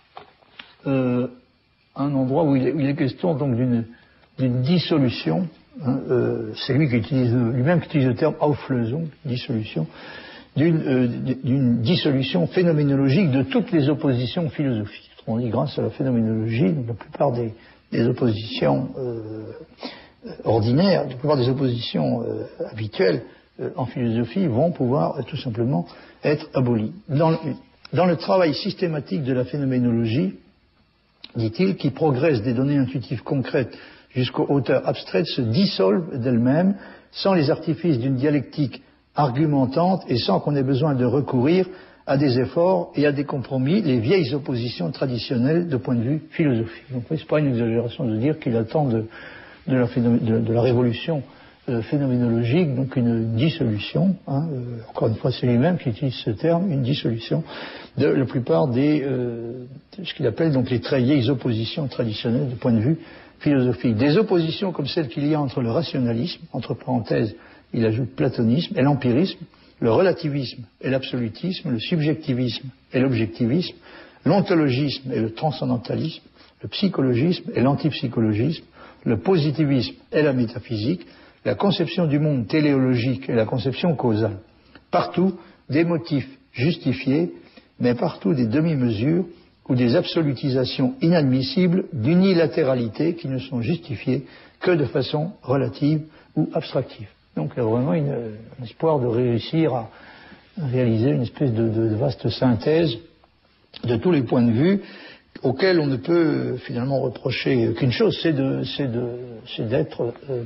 euh, un endroit où il est, où il est question donc d'une, d'une dissolution. Hein, euh, c'est lui qui utilise lui-même qui utilise le terme Auflösung, dissolution, d'une, euh, d'une dissolution phénoménologique de toutes les oppositions philosophiques. On dit grâce à la phénoménologie, la plupart des, des oppositions euh, ordinaires, la plupart des oppositions euh, habituelles euh, en philosophie vont pouvoir euh, tout simplement être abolies. Dans le, dans le travail systématique de la phénoménologie, dit-il, qui progresse des données intuitives concrètes jusqu'aux hauteurs abstraites, se dissolvent d'elles-mêmes sans les artifices d'une dialectique argumentante et sans qu'on ait besoin de recourir à des efforts et à des compromis, les vieilles oppositions traditionnelles de point de vue philosophique. Donc oui, ce n'est pas une exagération de dire qu'il attend de, de, la, de, de la révolution euh, phénoménologique, donc une dissolution, hein, euh, encore une fois c'est lui-même qui utilise ce terme, une dissolution de la plupart des, euh, de ce qu'il appelle donc les très vieilles oppositions traditionnelles de point de vue philosophique. Des oppositions comme celle qu'il y a entre le rationalisme, entre parenthèses, il ajoute platonisme, et l'empirisme, le relativisme et l'absolutisme, le subjectivisme et l'objectivisme, l'ontologisme et le transcendantalisme, le psychologisme et l'antipsychologisme, le positivisme et la métaphysique, la conception du monde téléologique et la conception causale. Partout, des motifs justifiés, mais partout des demi-mesures ou des absolutisations inadmissibles d'unilatéralité qui ne sont justifiées que de façon relative ou abstractive. Donc il y a vraiment une, un espoir de réussir à réaliser une espèce de, de, de vaste synthèse de tous les points de vue auxquels on ne peut finalement reprocher qu'une chose, c'est, de, c'est, de, c'est d'être, euh,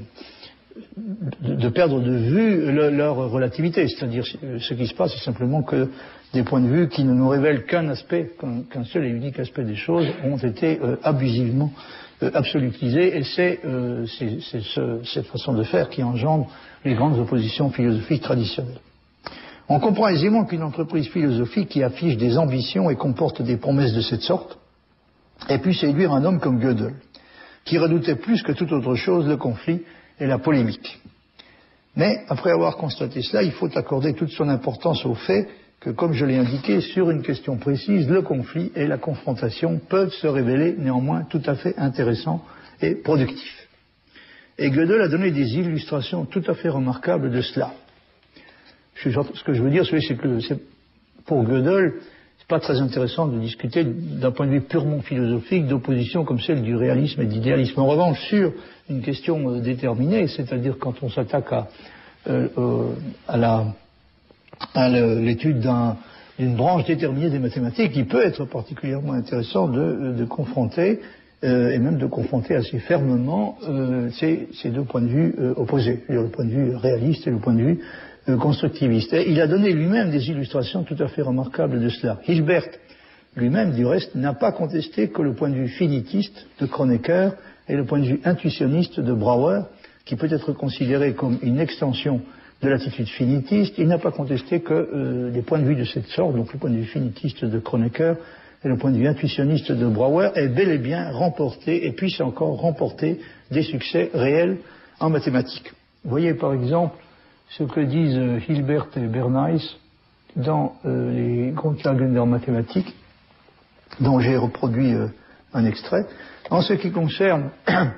de, de perdre de vue le, leur relativité. C'est-à-dire ce qui se passe, c'est simplement que des points de vue qui ne nous révèlent qu'un aspect, qu'un, qu'un seul et unique aspect des choses, ont été euh, abusivement euh, absolutisés, et c'est, euh, c'est, c'est ce, cette façon de faire qui engendre les grandes oppositions philosophiques traditionnelles. On comprend aisément qu'une entreprise philosophique qui affiche des ambitions et comporte des promesses de cette sorte ait pu séduire un homme comme Gödel, qui redoutait plus que toute autre chose le conflit et la polémique. Mais, après avoir constaté cela, il faut accorder toute son importance au fait que, comme je l'ai indiqué, sur une question précise, le conflit et la confrontation peuvent se révéler néanmoins tout à fait intéressants et productifs. Et Gödel a donné des illustrations tout à fait remarquables de cela. Ce que je veux dire, c'est que c'est, pour Gödel, c'est pas très intéressant de discuter d'un point de vue purement philosophique d'opposition comme celle du réalisme et de l'idéalisme. En revanche, sur une question euh, déterminée, c'est-à-dire quand on s'attaque à, euh, euh, à, la, à l'étude d'un, d'une branche déterminée des mathématiques, il peut être particulièrement intéressant de, de confronter, euh, et même de confronter assez fermement euh, ces, ces deux points de vue euh, opposés, le point de vue réaliste et le point de vue euh, constructiviste. Et il a donné lui-même des illustrations tout à fait remarquables de cela. Hilbert, lui-même, du reste, n'a pas contesté que le point de vue finitiste de Kronecker et le point de vue intuitionniste de Brouwer, qui peut être considéré comme une extension de l'attitude finitiste. Il n'a pas contesté que euh, les points de vue de cette sorte, donc le point de vue finitiste de Kronecker et le point de vue intuitionniste de Brouwer, aient bel et bien remporté et puissent encore remporter des succès réels en mathématiques. Vous voyez par exemple ce que disent euh, Hilbert et Bernays dans euh, les Grundlagen der Mathematik, dont j'ai reproduit euh, un extrait. En ce qui concerne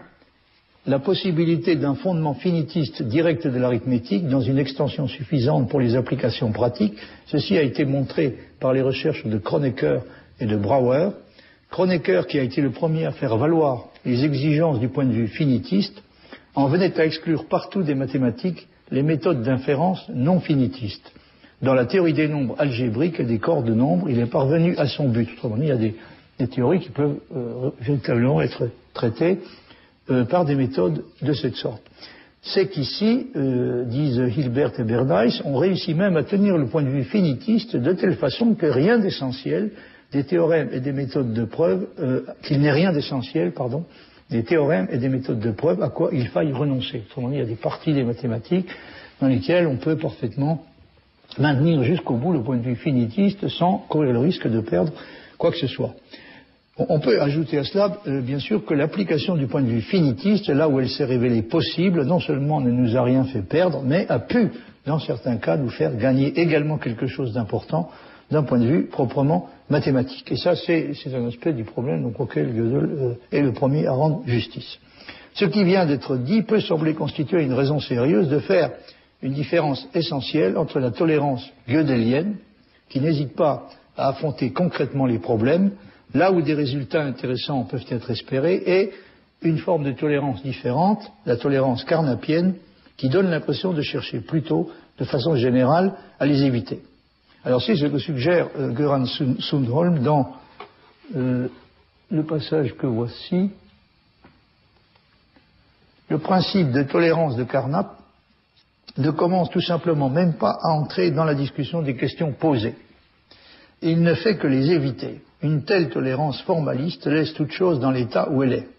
la possibilité d'un fondement finitiste direct de l'arithmétique dans une extension suffisante pour les applications pratiques, ceci a été montré par les recherches de Kronecker et de Brouwer. Kronecker, qui a été le premier à faire valoir les exigences du point de vue finitiste, en venait à exclure partout des mathématiques les méthodes d'inférence non finitistes. Dans la théorie des nombres algébriques et des corps de nombres, il est parvenu à son but. Autrement dit, il y a des, des théories qui peuvent euh, véritablement être traitées euh, par des méthodes de cette sorte. C'est qu'ici, euh, disent Hilbert et Bernays, on réussit même à tenir le point de vue finitiste de telle façon que rien d'essentiel des théorèmes et des méthodes de preuve, euh, qu'il n'est rien d'essentiel, pardon, des théorèmes et des méthodes de preuve à quoi il faille renoncer. Autrement dit, il y a des parties des mathématiques dans lesquelles on peut parfaitement maintenir jusqu'au bout le point de vue finitiste sans courir le risque de perdre quoi que ce soit. On peut ajouter à cela, euh, bien sûr, que l'application du point de vue finitiste, là où elle s'est révélée possible, non seulement ne nous a rien fait perdre, mais a pu, dans certains cas, nous faire gagner également quelque chose d'important d'un point de vue proprement mathématique. Et ça, c'est, c'est un aspect du problème donc, auquel Gödel euh, est le premier à rendre justice. Ce qui vient d'être dit peut sembler constituer une raison sérieuse de faire une différence essentielle entre la tolérance gödelienne, qui n'hésite pas à affronter concrètement les problèmes, là où des résultats intéressants peuvent être espérés, et une forme de tolérance différente, la tolérance carnapienne, qui donne l'impression de chercher plutôt, de façon générale, à les éviter. Alors c'est ce que suggère euh, Göran Sundholm dans euh, le passage que voici. Le principe de tolérance de Carnap ne commence tout simplement même pas à entrer dans la discussion des questions posées. Il ne fait que les éviter. Une telle tolérance formaliste laisse toute chose dans l'état où elle est.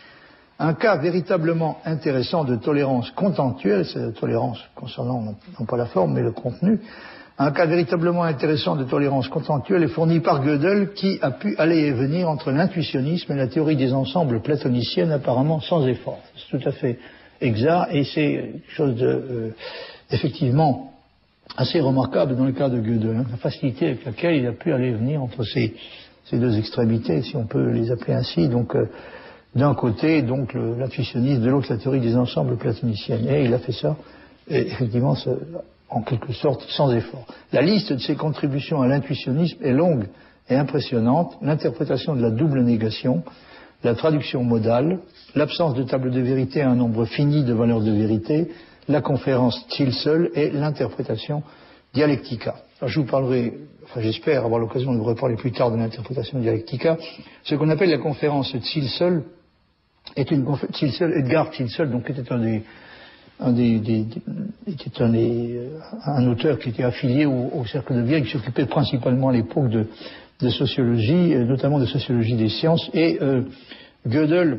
Un cas véritablement intéressant de tolérance contentieuelle, c'est la tolérance concernant non pas la forme mais le contenu, un cas véritablement intéressant de tolérance contentieuelle est fourni par Gödel, qui a pu aller et venir entre l'intuitionnisme et la théorie des ensembles platoniciennes apparemment sans effort. C'est tout à fait exact et c'est quelque chose de euh, effectivement assez remarquable dans le cas de Gödel, hein, la facilité avec laquelle il a pu aller et venir entre ces, ces deux extrémités, si on peut les appeler ainsi. Donc euh, d'un côté donc le, l'intuitionnisme, de l'autre la théorie des ensembles platoniciennes. Et il a fait ça et, effectivement ce, en quelque sorte sans effort. La liste de ses contributions à l'intuitionnisme est longue et impressionnante. L'interprétation de la double négation, la traduction modale, l'absence de table de vérité à un nombre fini de valeurs de vérité, la conférence Tilsel et l'interprétation dialectica. Alors je vous parlerai, enfin j'espère avoir l'occasion de vous reparler plus tard de l'interprétation dialectica. Ce qu'on appelle la conférence Tilsel est une conférence, Tilsel, Edgar Tilsel, donc était un des Un, des, des, des, était un, des, un auteur qui était affilié au, au Cercle de Vienne, qui s'occupait principalement à l'époque de, de sociologie, notamment de sociologie des sciences. Et euh, Gödel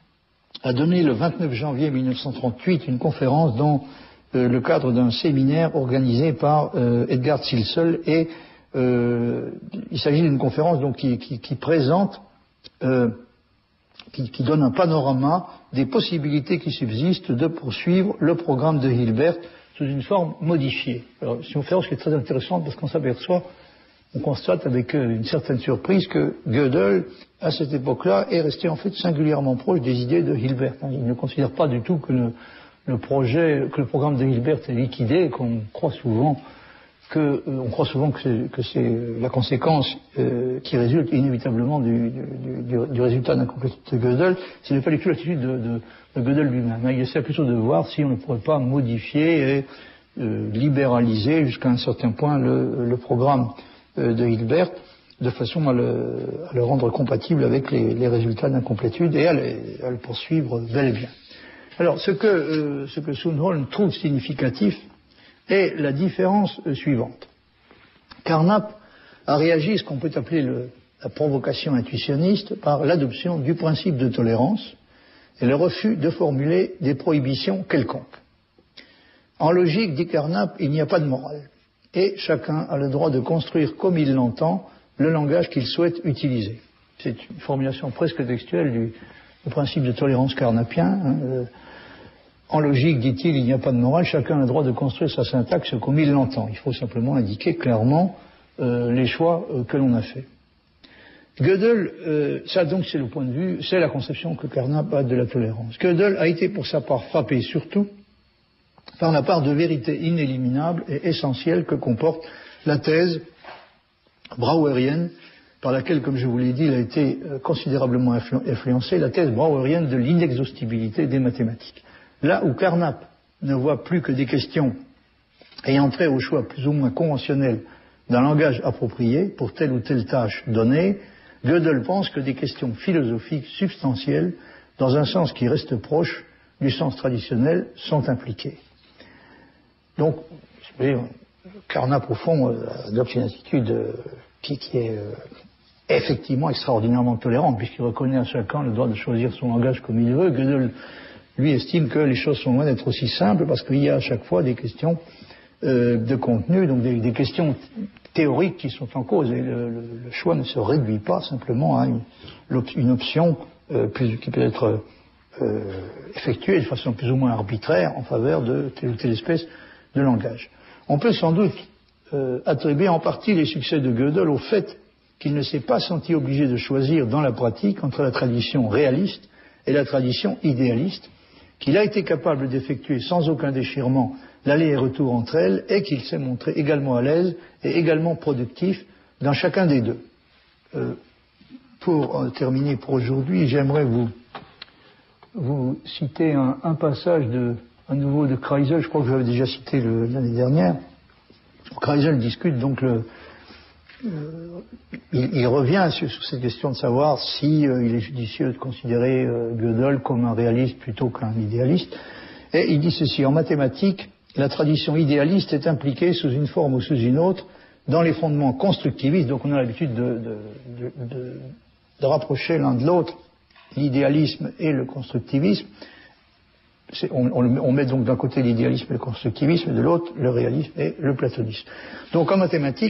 a donné le vingt-neuf janvier mille neuf cent trente-huit une conférence dans euh, le cadre d'un séminaire organisé par euh, Edgar Tilsel. Et euh, il s'agit d'une conférence donc, qui, qui, qui présente... Euh, Qui, qui donne un panorama des possibilités qui subsistent de poursuivre le programme de Hilbert sous une forme modifiée. Alors, c'est une conférence qui est très intéressante parce qu'on s'aperçoit, on constate avec une certaine surprise que Gödel, à cette époque-là, est resté en fait singulièrement proche des idées de Hilbert. Il ne considère pas du tout que le, le projet, que le programme de Hilbert est liquidé, qu'on croit souvent que, euh, on croit souvent que c'est, que c'est la conséquence euh, qui résulte inévitablement du, du, du, du résultat d'incomplétude de Gödel. Ce n'est pas du tout l'attitude de, de, de Gödel lui-même. Il essaie plutôt de voir si on ne pourrait pas modifier et euh, libéraliser jusqu'à un certain point le, le programme euh, de Hilbert, de façon à le, à le rendre compatible avec les, les résultats d'incomplétude et à le, à le poursuivre bel et bien. Alors, ce que, euh, ce que Sundholm trouve significatif est la différence suivante. Carnap a réagi à ce qu'on peut appeler le, la provocation intuitionniste par l'adoption du principe de tolérance et le refus de formuler des prohibitions quelconques. En logique, dit Carnap, il n'y a pas de morale, et chacun a le droit de construire comme il l'entend le langage qu'il souhaite utiliser. C'est une formulation presque textuelle du, du principe de tolérance carnapien. Hein, euh, En logique, dit-il, il n'y a pas de morale, chacun a le droit de construire sa syntaxe comme il l'entend. Il faut simplement indiquer clairement euh, les choix euh, que l'on a faits. Gödel, euh, ça donc c'est le point de vue, c'est la conception que Carnap a de la tolérance. Gödel a été pour sa part frappé surtout par la part de vérité inéliminable et essentielle que comporte la thèse brouwerienne, par laquelle, comme je vous l'ai dit, il a été euh, considérablement influ- influencé, la thèse brouwerienne de l'inexhaustibilité des mathématiques. Là où Carnap ne voit plus que des questions ayant trait au choix plus ou moins conventionnel d'un langage approprié pour telle ou telle tâche donnée, Gödel pense que des questions philosophiques substantielles, dans un sens qui reste proche du sens traditionnel, sont impliquées. Donc, vous voyez, Carnap, au fond, adopte une attitude euh, qui, qui est euh, effectivement extraordinairement tolérante, puisqu'il reconnaît à chacun le droit de choisir son langage comme il veut. Gödel, lui, estime que les choses sont loin d'être aussi simples, parce qu'il y a à chaque fois des questions euh, de contenu, donc des, des questions théoriques qui sont en cause, et le, le, le choix ne se réduit pas simplement à une, une option euh, plus, qui peut être euh, effectuée de façon plus ou moins arbitraire en faveur de telle ou telle espèce de langage. On peut sans doute euh, attribuer en partie les succès de Gödel au fait qu'il ne s'est pas senti obligé de choisir dans la pratique entre la tradition réaliste et la tradition idéaliste, qu'il a été capable d'effectuer sans aucun déchirement l'aller et retour entre elles, et qu'il s'est montré également à l'aise et également productif dans chacun des deux. Euh, pour euh, terminer pour aujourd'hui, j'aimerais vous, vous citer un, un passage de, à nouveau de Kreisel, je crois que j'avais déjà cité le, l'année dernière. Kreisel discute donc le, euh, il, il revient sur, sur cette question de savoir si euh, il est judicieux de considérer euh, Gödel comme un réaliste plutôt qu'un idéaliste. Et il dit ceci: en mathématiques, la tradition idéaliste est impliquée sous une forme ou sous une autre dans les fondements constructivistes. Donc on a l'habitude de, de, de, de, de rapprocher l'un de l'autre l'idéalisme et le constructivisme. C'est, on, on, on met donc d'un côté l'idéalisme et le constructivisme, et de l'autre le réalisme et le platonisme. Donc en mathématiques,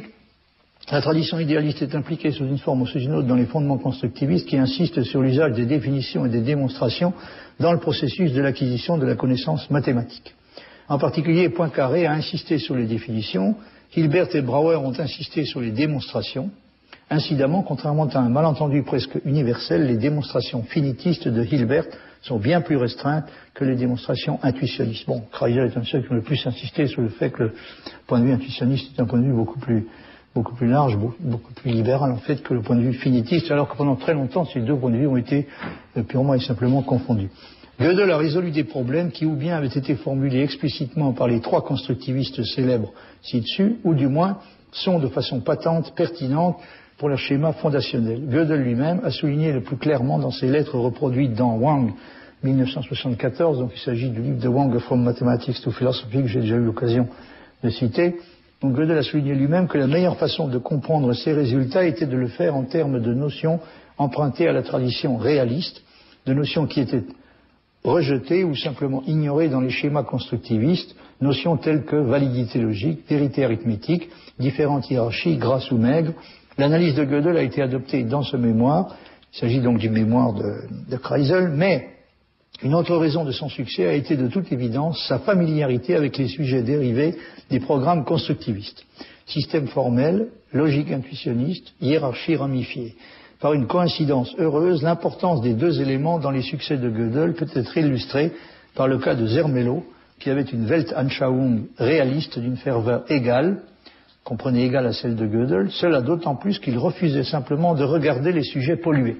la tradition idéaliste est impliquée sous une forme ou sous une autre dans les fondements constructivistes qui insistent sur l'usage des définitions et des démonstrations dans le processus de l'acquisition de la connaissance mathématique. En particulier, Poincaré a insisté sur les définitions, Hilbert et Brouwer ont insisté sur les démonstrations. Incidemment, contrairement à un malentendu presque universel, les démonstrations finitistes de Hilbert sont bien plus restreintes que les démonstrations intuitionnistes. Bon, Kreisel est un seul qui a le plus insisté sur le fait que le point de vue intuitionniste est un point de vue beaucoup plus, beaucoup plus large, beaucoup plus libéral en fait que le point de vue finitiste, alors que pendant très longtemps, ces deux points de vue ont été purement et simplement confondus. Gödel a résolu des problèmes qui ou bien avaient été formulés explicitement par les trois constructivistes célèbres ci-dessus, ou du moins sont de façon patente, pertinente pour leur schéma fondationnel. Gödel lui-même a souligné le plus clairement dans ses lettres reproduites dans Wang, mille neuf cent soixante-quatorze, donc il s'agit du livre de Wang, From Mathematics to Philosophy, que j'ai déjà eu l'occasion de citer. Donc Gödel a souligné lui-même que la meilleure façon de comprendre ces résultats était de le faire en termes de notions empruntées à la tradition réaliste, de notions qui étaient rejetées ou simplement ignorées dans les schémas constructivistes, notions telles que validité logique, vérité arithmétique, différentes hiérarchies, grasses ou maigres. L'analyse de Gödel a été adoptée dans ce mémoire, il s'agit donc du mémoire de, de Kreisel, mais une autre raison de son succès a été de toute évidence sa familiarité avec les sujets dérivés des programmes constructivistes. Système formel, logique intuitionniste, hiérarchie ramifiée. Par une coïncidence heureuse, l'importance des deux éléments dans les succès de Gödel peut être illustrée par le cas de Zermelo, qui avait une Weltanschauung réaliste d'une ferveur égale, comprenez égale à celle de Gödel, cela d'autant plus qu'il refusait simplement de regarder les sujets pollués.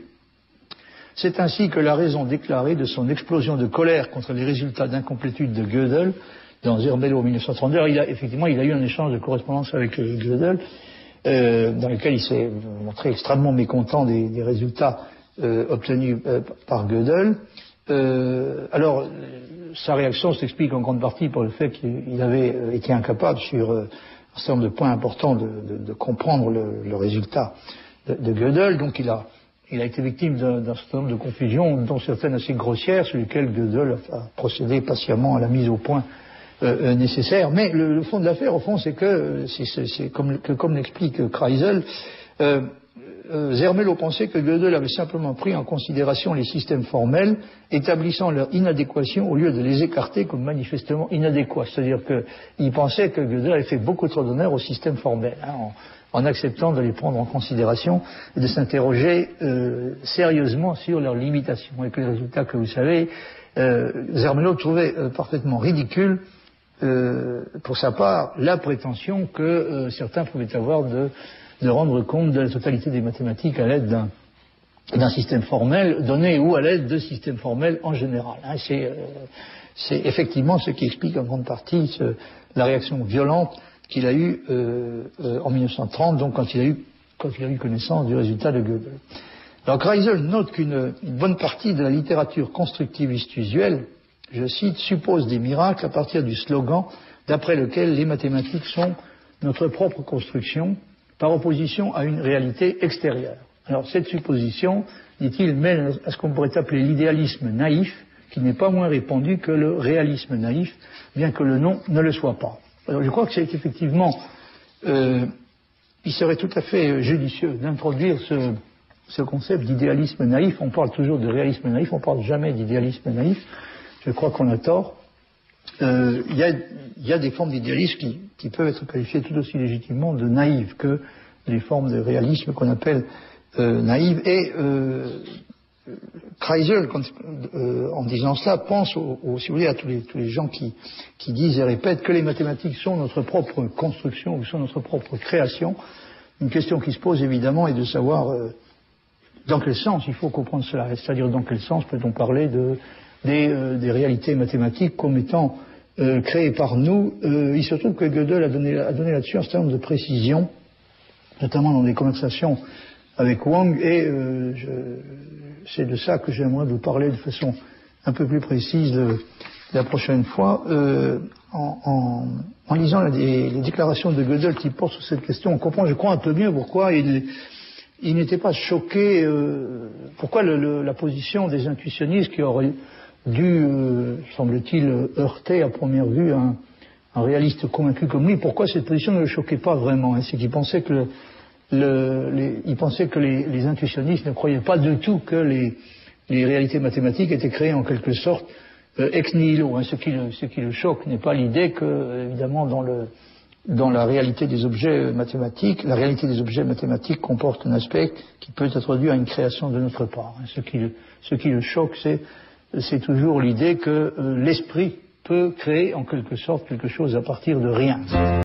C'est ainsi que la raison déclarée de son explosion de colère contre les résultats d'incomplétude de Gödel, dans Zermelo en mille neuf cent trente-deux, alors il a, effectivement, il a eu un échange de correspondance avec euh, Gödel, euh, dans lequel il s'est montré extrêmement mécontent des, des résultats euh, obtenus euh, par Gödel. Euh, alors, sa réaction s'explique en grande partie par le fait qu'il avait euh, été incapable sur euh, un certain nombre de points importants de, de, de comprendre le, le résultat de, de Gödel. Donc il a, il a été victime d'un, d'un certain nombre de confusions, dont certaines assez grossières, sur lesquelles Gödel a, a procédé patiemment à la mise au point euh, euh, nécessaire. Mais le, le fond de l'affaire, au fond, c'est que, c'est, c'est, c'est comme, que, comme l'explique Kreisel, euh, Euh, Zermelo pensait que Gödel avait simplement pris en considération les systèmes formels, établissant leur inadéquation au lieu de les écarter comme manifestement inadéquats. C'est-à-dire qu'il pensait que Gödel avait fait beaucoup trop d'honneur aux systèmes formels, hein, en, en acceptant de les prendre en considération et de s'interroger euh, sérieusement sur leurs limitations. Et que le résultat que vous savez, euh, Zermelo trouvait euh, parfaitement ridicule, euh, pour sa part, la prétention que euh, certains pouvaient avoir de de rendre compte de la totalité des mathématiques à l'aide d'un, d'un système formel donné ou à l'aide de systèmes formels en général. Hein, c'est, euh, c'est effectivement ce qui explique en grande partie ce, la réaction violente qu'il a eue euh, euh, en mille neuf cent trente, donc quand il a eu, quand il a eu connaissance du résultat de Gödel. Alors Kreisel note qu'une une bonne partie de la littérature constructiviste usuelle, je cite, suppose des miracles à partir du slogan d'après lequel les mathématiques sont notre propre construction, par opposition à une réalité extérieure. Alors cette supposition, dit-il, mène à ce qu'on pourrait appeler l'idéalisme naïf, qui n'est pas moins répandu que le réalisme naïf, bien que le nom ne le soit pas. Alors je crois que c'est effectivement, euh, il serait tout à fait judicieux d'introduire ce, ce concept d'idéalisme naïf. On parle toujours de réalisme naïf, on ne parle jamais d'idéalisme naïf. Je crois qu'on a tort. Euh, il y a, y a des formes d'idéalisme qui, qui peuvent être qualifiées tout aussi légitimement de naïves que les formes de réalisme qu'on appelle euh, naïves. Et euh, Kreisel, quand, euh, en disant cela, pense, au, au, si vous voulez, à tous les, tous les gens qui, qui disent et répètent que les mathématiques sont notre propre construction ou sont notre propre création. Une question qui se pose évidemment est de savoir euh, dans quel sens il faut comprendre cela, c'est-à-dire dans quel sens peut-on parler de Des, euh, des réalités mathématiques comme étant euh, créées par nous. Euh, il se trouve que Gödel a donné, a donné là-dessus un certain nombre de précisions, notamment dans des conversations avec Wang, et euh, je, c'est de ça que j'aimerais vous parler de façon un peu plus précise le, la prochaine fois. Euh, en, en, en lisant les, les déclarations de Gödel qui portent sur cette question, on comprend, je crois, un peu mieux pourquoi il... il n'était pas choqué, euh, pourquoi le, le, la position des intuitionnistes qui auraient dû, euh, semble-t-il, heurter à première vue un, un réaliste convaincu comme lui, pourquoi cette position ne le choquait pas vraiment, hein, c'est qu'il pensait que, le, le, les, il pensait que les, les intuitionnistes ne croyaient pas du tout que les, les réalités mathématiques étaient créées en quelque sorte euh, ex nihilo. Hein, ce, qui le, ce qui le choque n'est pas l'idée que, évidemment, dans le dans la réalité des objets mathématiques, la réalité des objets mathématiques comporte un aspect qui peut être dû à une création de notre part. Ce qui le, ce qui le choque, c'est, c'est toujours l'idée que euh, l'esprit peut créer en quelque sorte quelque chose à partir de rien.